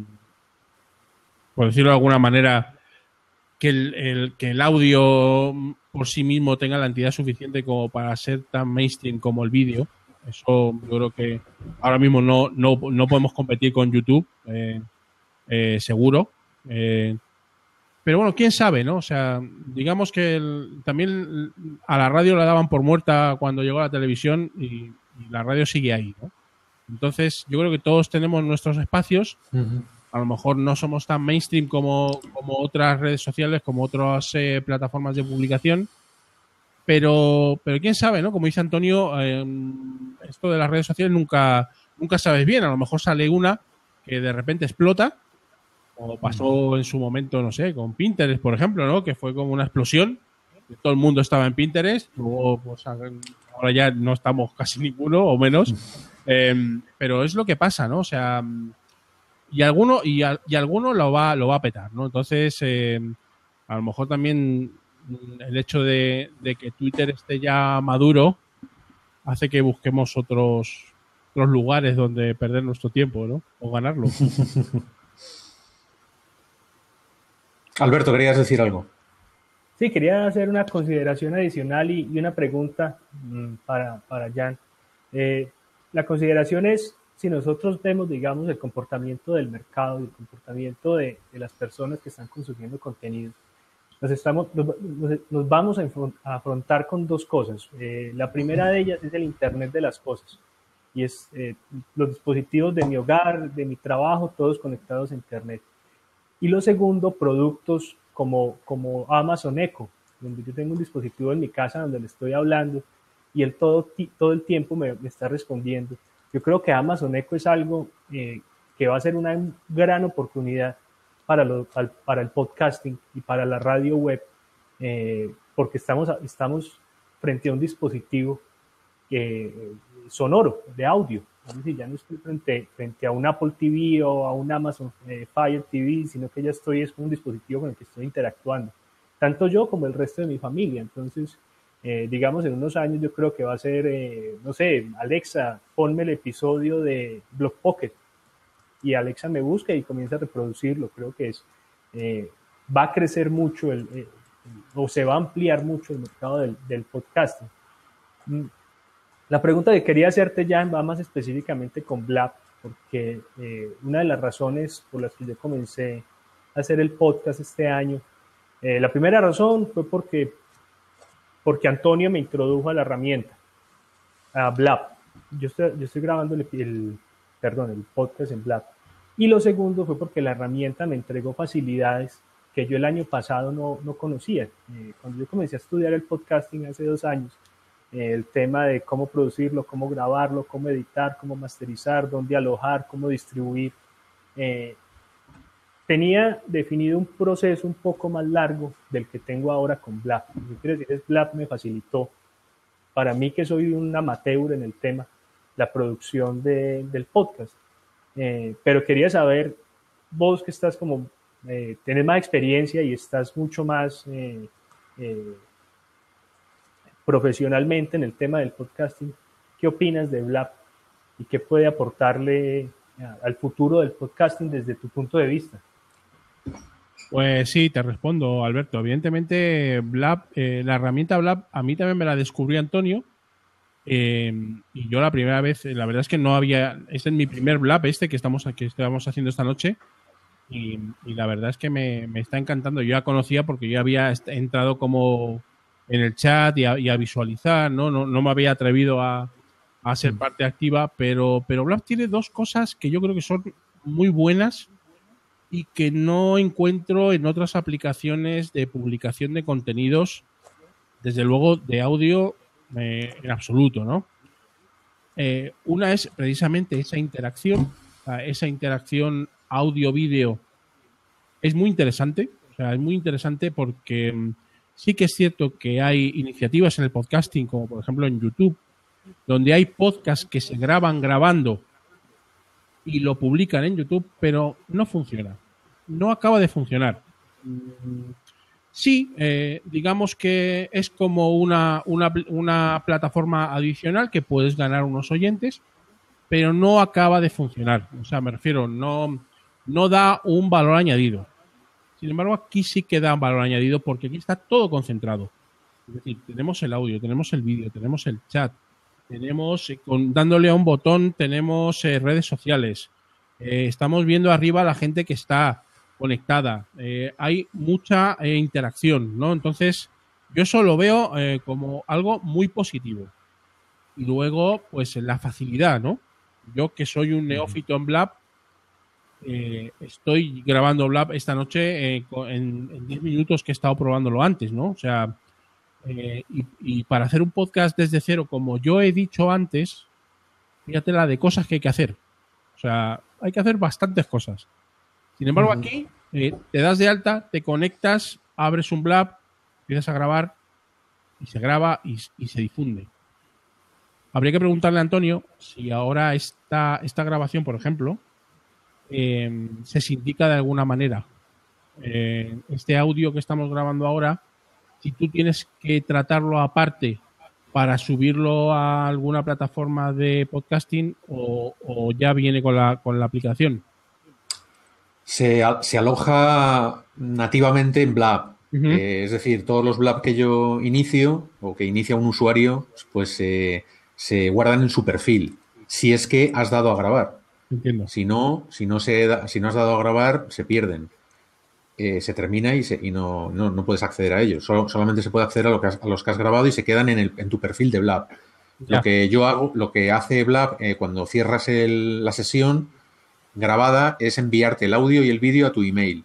por decirlo de alguna manera, que el audio por sí mismo tenga la entidad suficiente como para ser tan mainstream como el vídeo. Eso yo creo que ahora mismo no podemos competir con YouTube, seguro. Pero bueno, quién sabe, ¿no? O sea, digamos que también a la radio la daban por muerta cuando llegó la televisión y la radio sigue ahí, ¿no? Entonces, yo creo que todos tenemos nuestros espacios. A lo mejor no somos tan mainstream como otras redes sociales, como otras plataformas de publicación. Pero quién sabe, ¿no? Como dice Antonio, esto de las redes sociales nunca sabes bien. A lo mejor sale una que de repente explota, como pasó en su momento, no sé, con Pinterest, por ejemplo, ¿no? Que fue como una explosión. Todo el mundo estaba en Pinterest. Luego, pues ahora ya no estamos casi ninguno, o menos. Pero es lo que pasa, ¿no? O sea, y alguno lo va a petar, ¿no? Entonces, a lo mejor también el hecho de que Twitter esté ya maduro hace que busquemos otros lugares donde perder nuestro tiempo, ¿no? O ganarlo. Alberto, ¿querías decir algo? Sí, quería hacer una consideración adicional y una pregunta para Jan. La consideración es, si nosotros vemos, digamos, el comportamiento del mercado y el comportamiento de las personas que están consumiendo contenido, nos vamos a afrontar con dos cosas. La primera de ellas es el Internet de las cosas, y es los dispositivos de mi hogar, de mi trabajo, todos conectados a Internet. Y lo segundo, productos como Amazon Echo, donde yo tengo un dispositivo en mi casa donde le estoy hablando y él todo el tiempo me está respondiendo. Yo creo que Amazon Echo es algo que va a ser una gran oportunidad para el podcasting y para la radio web, porque estamos frente a un dispositivo sonoro, de audio. Es decir, ya no estoy frente a un Apple TV o a un Amazon Fire TV, sino que ya es con un dispositivo con el que estoy interactuando, tanto yo como el resto de mi familia. Entonces, digamos, en unos años yo creo que va a ser, no sé, Alexa, ponme el episodio de Block Pocket, y Alexa me busca y comienza a reproducirlo. Creo que va a crecer mucho o se va a ampliar mucho el mercado del podcasting. La pregunta que quería hacerte, Jan, va más específicamente con Blab, porque una de las razones por las que yo comencé a hacer el podcast este año, la primera razón fue porque Antonio me introdujo a la herramienta, a Blab. Yo estoy grabando el podcast en Blab. Y lo segundo fue porque la herramienta me entregó facilidades que yo el año pasado no conocía. Cuando yo comencé a estudiar el podcasting hace 2 años, el tema de cómo producirlo, cómo grabarlo, cómo editar, cómo masterizar, dónde alojar, cómo distribuir, tenía definido un proceso un poco más largo del que tengo ahora con Blab. Lo que quiero decir es, Blab me facilitó, para mí que soy un amateur en el tema, la producción del podcast. Pero quería saber, vos que estás tenés más experiencia y estás mucho más profesionalmente en el tema del podcasting, ¿qué opinas de Blab y qué puede aportarle al futuro del podcasting desde tu punto de vista? Pues sí, te respondo, Alberto. Evidentemente, Blab, la herramienta Blab, a mí también me la descubrió Antonio. Y yo la primera vez, la verdad es que no había, este es mi primer Blab que estamos haciendo esta noche, y la verdad es que me está encantando. Yo ya conocía porque yo había entrado como en el chat y a visualizar, no me había atrevido a ser parte activa, pero Blab tiene 2 cosas que yo creo que son muy buenas y que no encuentro en otras aplicaciones de publicación de contenidos, desde luego de audio, en absoluto, ¿no? Una es precisamente esa interacción audio-vídeo es muy interesante, es muy interesante porque sí que es cierto que hay iniciativas en el podcasting, como por ejemplo en YouTube, donde hay podcasts que se graban grabando y lo publican en YouTube, pero no funciona, no acaba de funcionar. Sí, digamos que es como una plataforma adicional que puedes ganar unos oyentes, pero no acaba de funcionar. O sea, me refiero, no da un valor añadido. Sin embargo, aquí sí que da un valor añadido porque aquí está todo concentrado. Es decir, tenemos el audio, tenemos el vídeo, tenemos el chat, tenemos, dándole a un botón, tenemos redes sociales. Estamos viendo arriba a la gente que está conectada, hay mucha interacción, ¿no? Entonces, yo eso lo veo como algo muy positivo. Y luego, pues, la facilidad, ¿no? Yo que soy un neófito en Blab, estoy grabando Blab esta noche en 10 minutos que he estado probándolo antes, ¿no? O sea, y para hacer un podcast desde cero, como yo he dicho antes, fíjate la de cosas que hay que hacer. O sea, hay que hacer bastantes cosas. Sin embargo, aquí te das de alta, te conectas, abres un Blab, empiezas a grabar y se graba y se difunde. Habría que preguntarle a Antonio si ahora esta grabación, por ejemplo, se sindica de alguna manera. Este audio que estamos grabando ahora, si tú tienes que tratarlo aparte para subirlo a alguna plataforma de podcasting o ya viene con la aplicación. Se aloja nativamente en Blab. Es decir, todos los Blab que yo inicio o que inicia un usuario, pues se guardan en su perfil. Si es que has dado a grabar. Entiendo. Si no has dado a grabar, se pierden. Se termina y no puedes acceder a ellos. Solamente se puede acceder a los que has grabado y se quedan en tu perfil de Blab. Lo que hace Blab cuando cierras la sesión grabada es enviarte el audio y el vídeo a tu email.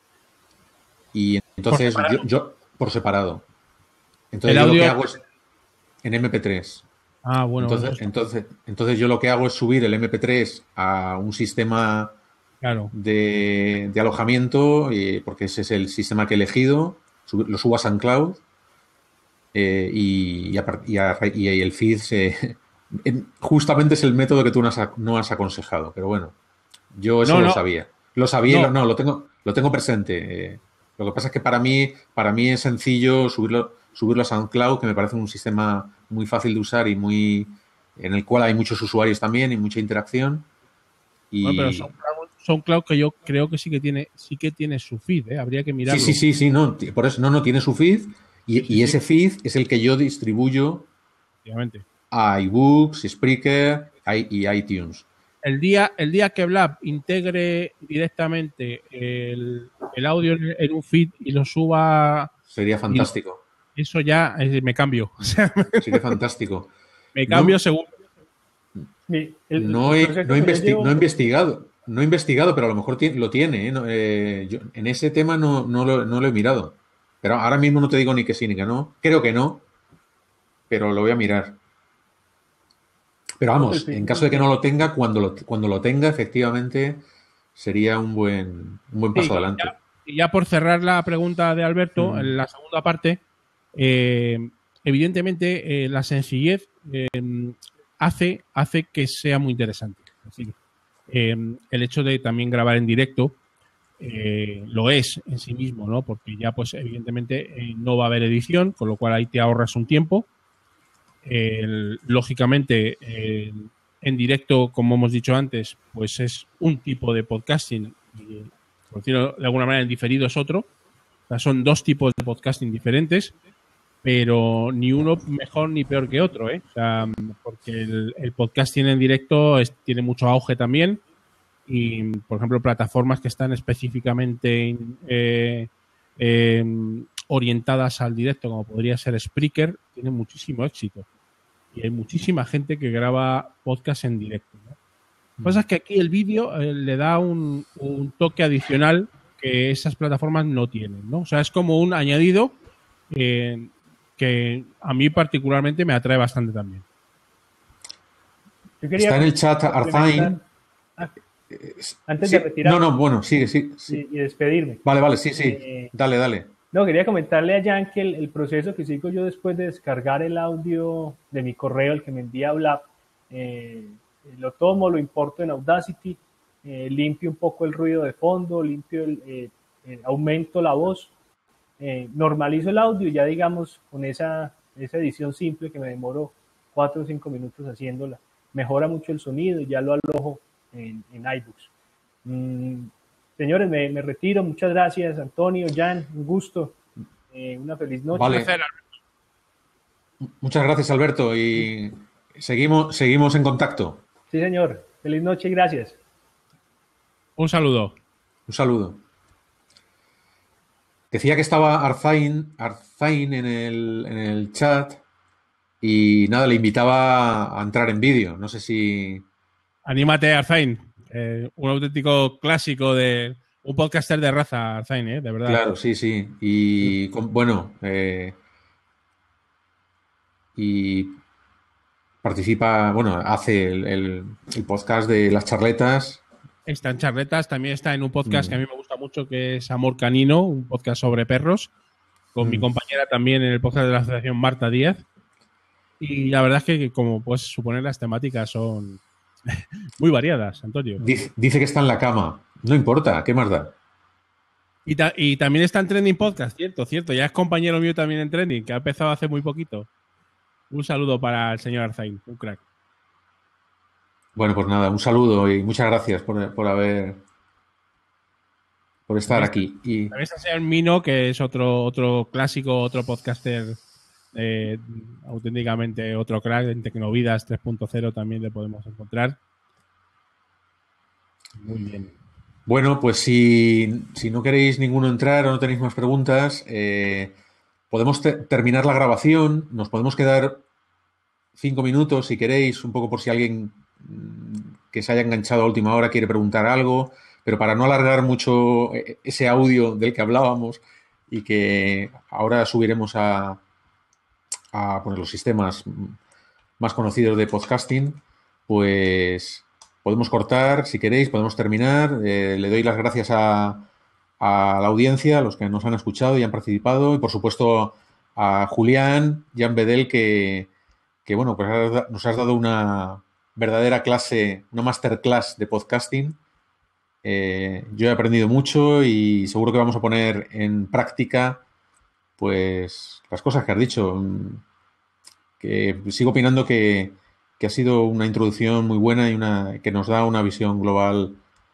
Y entonces yo por separado. Entonces yo lo que hago es en MP3. Ah, bueno. Entonces yo lo que hago es subir el MP3 a un sistema de alojamiento, porque ese es el sistema que he elegido. Lo subo a SoundCloud y el feed Justamente es el método que tú no has aconsejado, pero bueno, yo eso No, lo no. sabía. Lo sabía, No. lo tengo presente. Lo que pasa es que para mí es sencillo subirlo a SoundCloud, que me parece un sistema muy fácil de usar y en el cual hay muchos usuarios también y mucha interacción. Bueno, pero Y SoundCloud que yo creo que sí que tiene su feed, ¿eh? Habría que mirarlo. sí, no, por eso no tiene su feed Sí, y sí, ese feed es el que yo distribuyo efectivamente. a iBooks, Spreaker y iTunes. El día que Blab integre directamente el audio en un feed y lo suba, Sería y fantástico. eso ya me cambio. O sea, Sería fantástico. me cambio No, seguro. no he investigado, pero a lo mejor lo tiene. ¿Eh? Yo en ese tema no lo he mirado. Pero ahora mismo no te digo ni que sí ni que no. Creo que no, pero lo voy a mirar. Pero vamos, en caso de que no lo tenga, cuando lo tenga, efectivamente, sería un buen paso adelante. Y ya por cerrar la pregunta de Alberto, en la segunda parte, evidentemente la sencillez hace que sea muy interesante. Es decir, el hecho de también grabar en directo lo es en sí mismo, ¿no? Porque ya, pues, evidentemente no va a haber edición, con lo cual ahí te ahorras un tiempo. Lógicamente, en directo, como hemos dicho antes, pues es un tipo de podcasting, y, por decirlo de alguna manera, en diferido es otro. O sea, son dos tipos de podcasting diferentes, pero ni uno mejor ni peor que otro, ¿eh? O sea, porque el podcasting en directo tiene mucho auge también. Y, por ejemplo, plataformas que están específicamente orientadas al directo, como podría ser Spreaker, tienen muchísimo éxito. Y hay muchísima gente que graba podcast en directo, ¿no? Lo que pasa es que aquí el vídeo le da un toque adicional que esas plataformas no tienen, ¿no? O sea, es como un añadido que a mí particularmente me atrae bastante también. Está en el chat Arzain. Antes de retirar. Bueno, sigue. Y despedirme. Vale, sí. Dale. No, quería comentarle a Jan que el proceso que sigo yo después de descargar el audio de mi correo, el que me envía Blab, lo tomo, lo importo en Audacity, limpio un poco el ruido de fondo, aumento la voz, normalizo el audio y ya, digamos, con esa edición simple que me demoro 4 o 5 minutos haciéndola, mejora mucho el sonido y ya lo alojo en iBooks. Señores, me retiro. Muchas gracias, Antonio, Jan, un gusto. Una feliz noche. Vale. Muchas gracias, Alberto, y seguimos en contacto. Sí, señor. Feliz noche y gracias. Un saludo. Un saludo. Decía que estaba Arzain en el chat y nada, le invitaba a entrar en vídeo. No sé si... Anímate, Arzain. Un auténtico clásico de un podcaster de raza, Arzain, de verdad. Claro, sí. Y y participa, hace el podcast de las charletas. Está en charletas, también está en un podcast que a mí me gusta mucho, que es Amor Canino, un podcast sobre perros, con mi compañera también en el podcast de la Asociación Marta Díaz. Y la verdad es que, como puedes suponer, las temáticas son muy variadas, Antonio. Dice que está en la cama. No importa, ¿qué más da? Y también está en Trending Podcast, cierto. Ya es compañero mío también en Trending, que ha empezado hace muy poquito. Un saludo para el señor Arzain, un crack. Bueno, pues nada, un saludo y muchas gracias por estar aquí. Y también está el señor Mino, que es otro clásico, otro podcaster, auténticamente otro crack. En Tecnovidas 3.0 también le podemos encontrar. Muy bien. Bueno, pues si no queréis ninguno entrar o no tenéis más preguntas, podemos terminar la grabación. Nos podemos quedar 5 minutos si queréis, un poco por si alguien que se haya enganchado a última hora quiere preguntar algo, pero para no alargar mucho ese audio del que hablábamos y que ahora subiremos a los sistemas más conocidos de podcasting, pues podemos cortar si queréis, podemos terminar. Le doy las gracias a la audiencia, a los que nos han escuchado y han participado, y por supuesto a Julián, Jan Bedel, que bueno, pues nos has dado una verdadera clase, una masterclass de podcasting. Yo he aprendido mucho y seguro que vamos a poner en práctica pues las cosas que has dicho. Que sigo opinando que ha sido una introducción muy buena y que nos da una visión global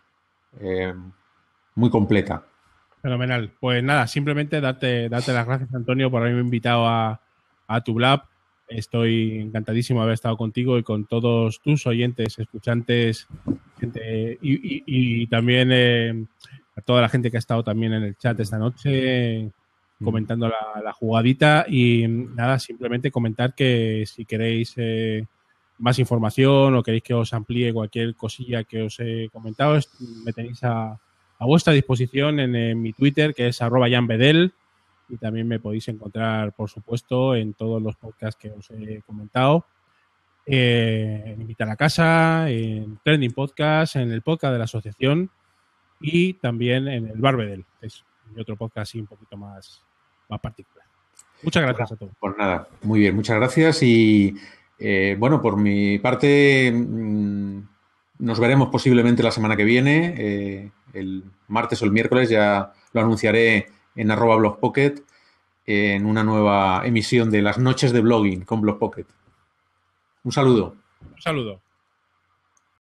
muy completa. Fenomenal. Pues nada, simplemente darte las gracias, Antonio, por haberme invitado a tu blog. Estoy encantadísimo de haber estado contigo y con todos tus oyentes, escuchantes, gente, y también a toda la gente que ha estado también en el chat esta noche comentando la jugadita. Y nada, simplemente comentar que si queréis más información o queréis que os amplíe cualquier cosilla que os he comentado, me tenéis a vuestra disposición en mi Twitter, que es @janbedel, y también me podéis encontrar, por supuesto, en todos los podcasts que os he comentado, en Invita a la Casa, en Trending Podcast, en el podcast de la asociación y también en el Barbedel, que es mi otro podcast así un poquito más particular. Muchas gracias a todos. Pues nada, muy bien, muchas gracias y bueno, por mi parte nos veremos posiblemente la semana que viene, el martes o el miércoles, ya lo anunciaré en @blogpocket en una nueva emisión de las noches de blogging con Blogpocket. Un saludo. Un saludo.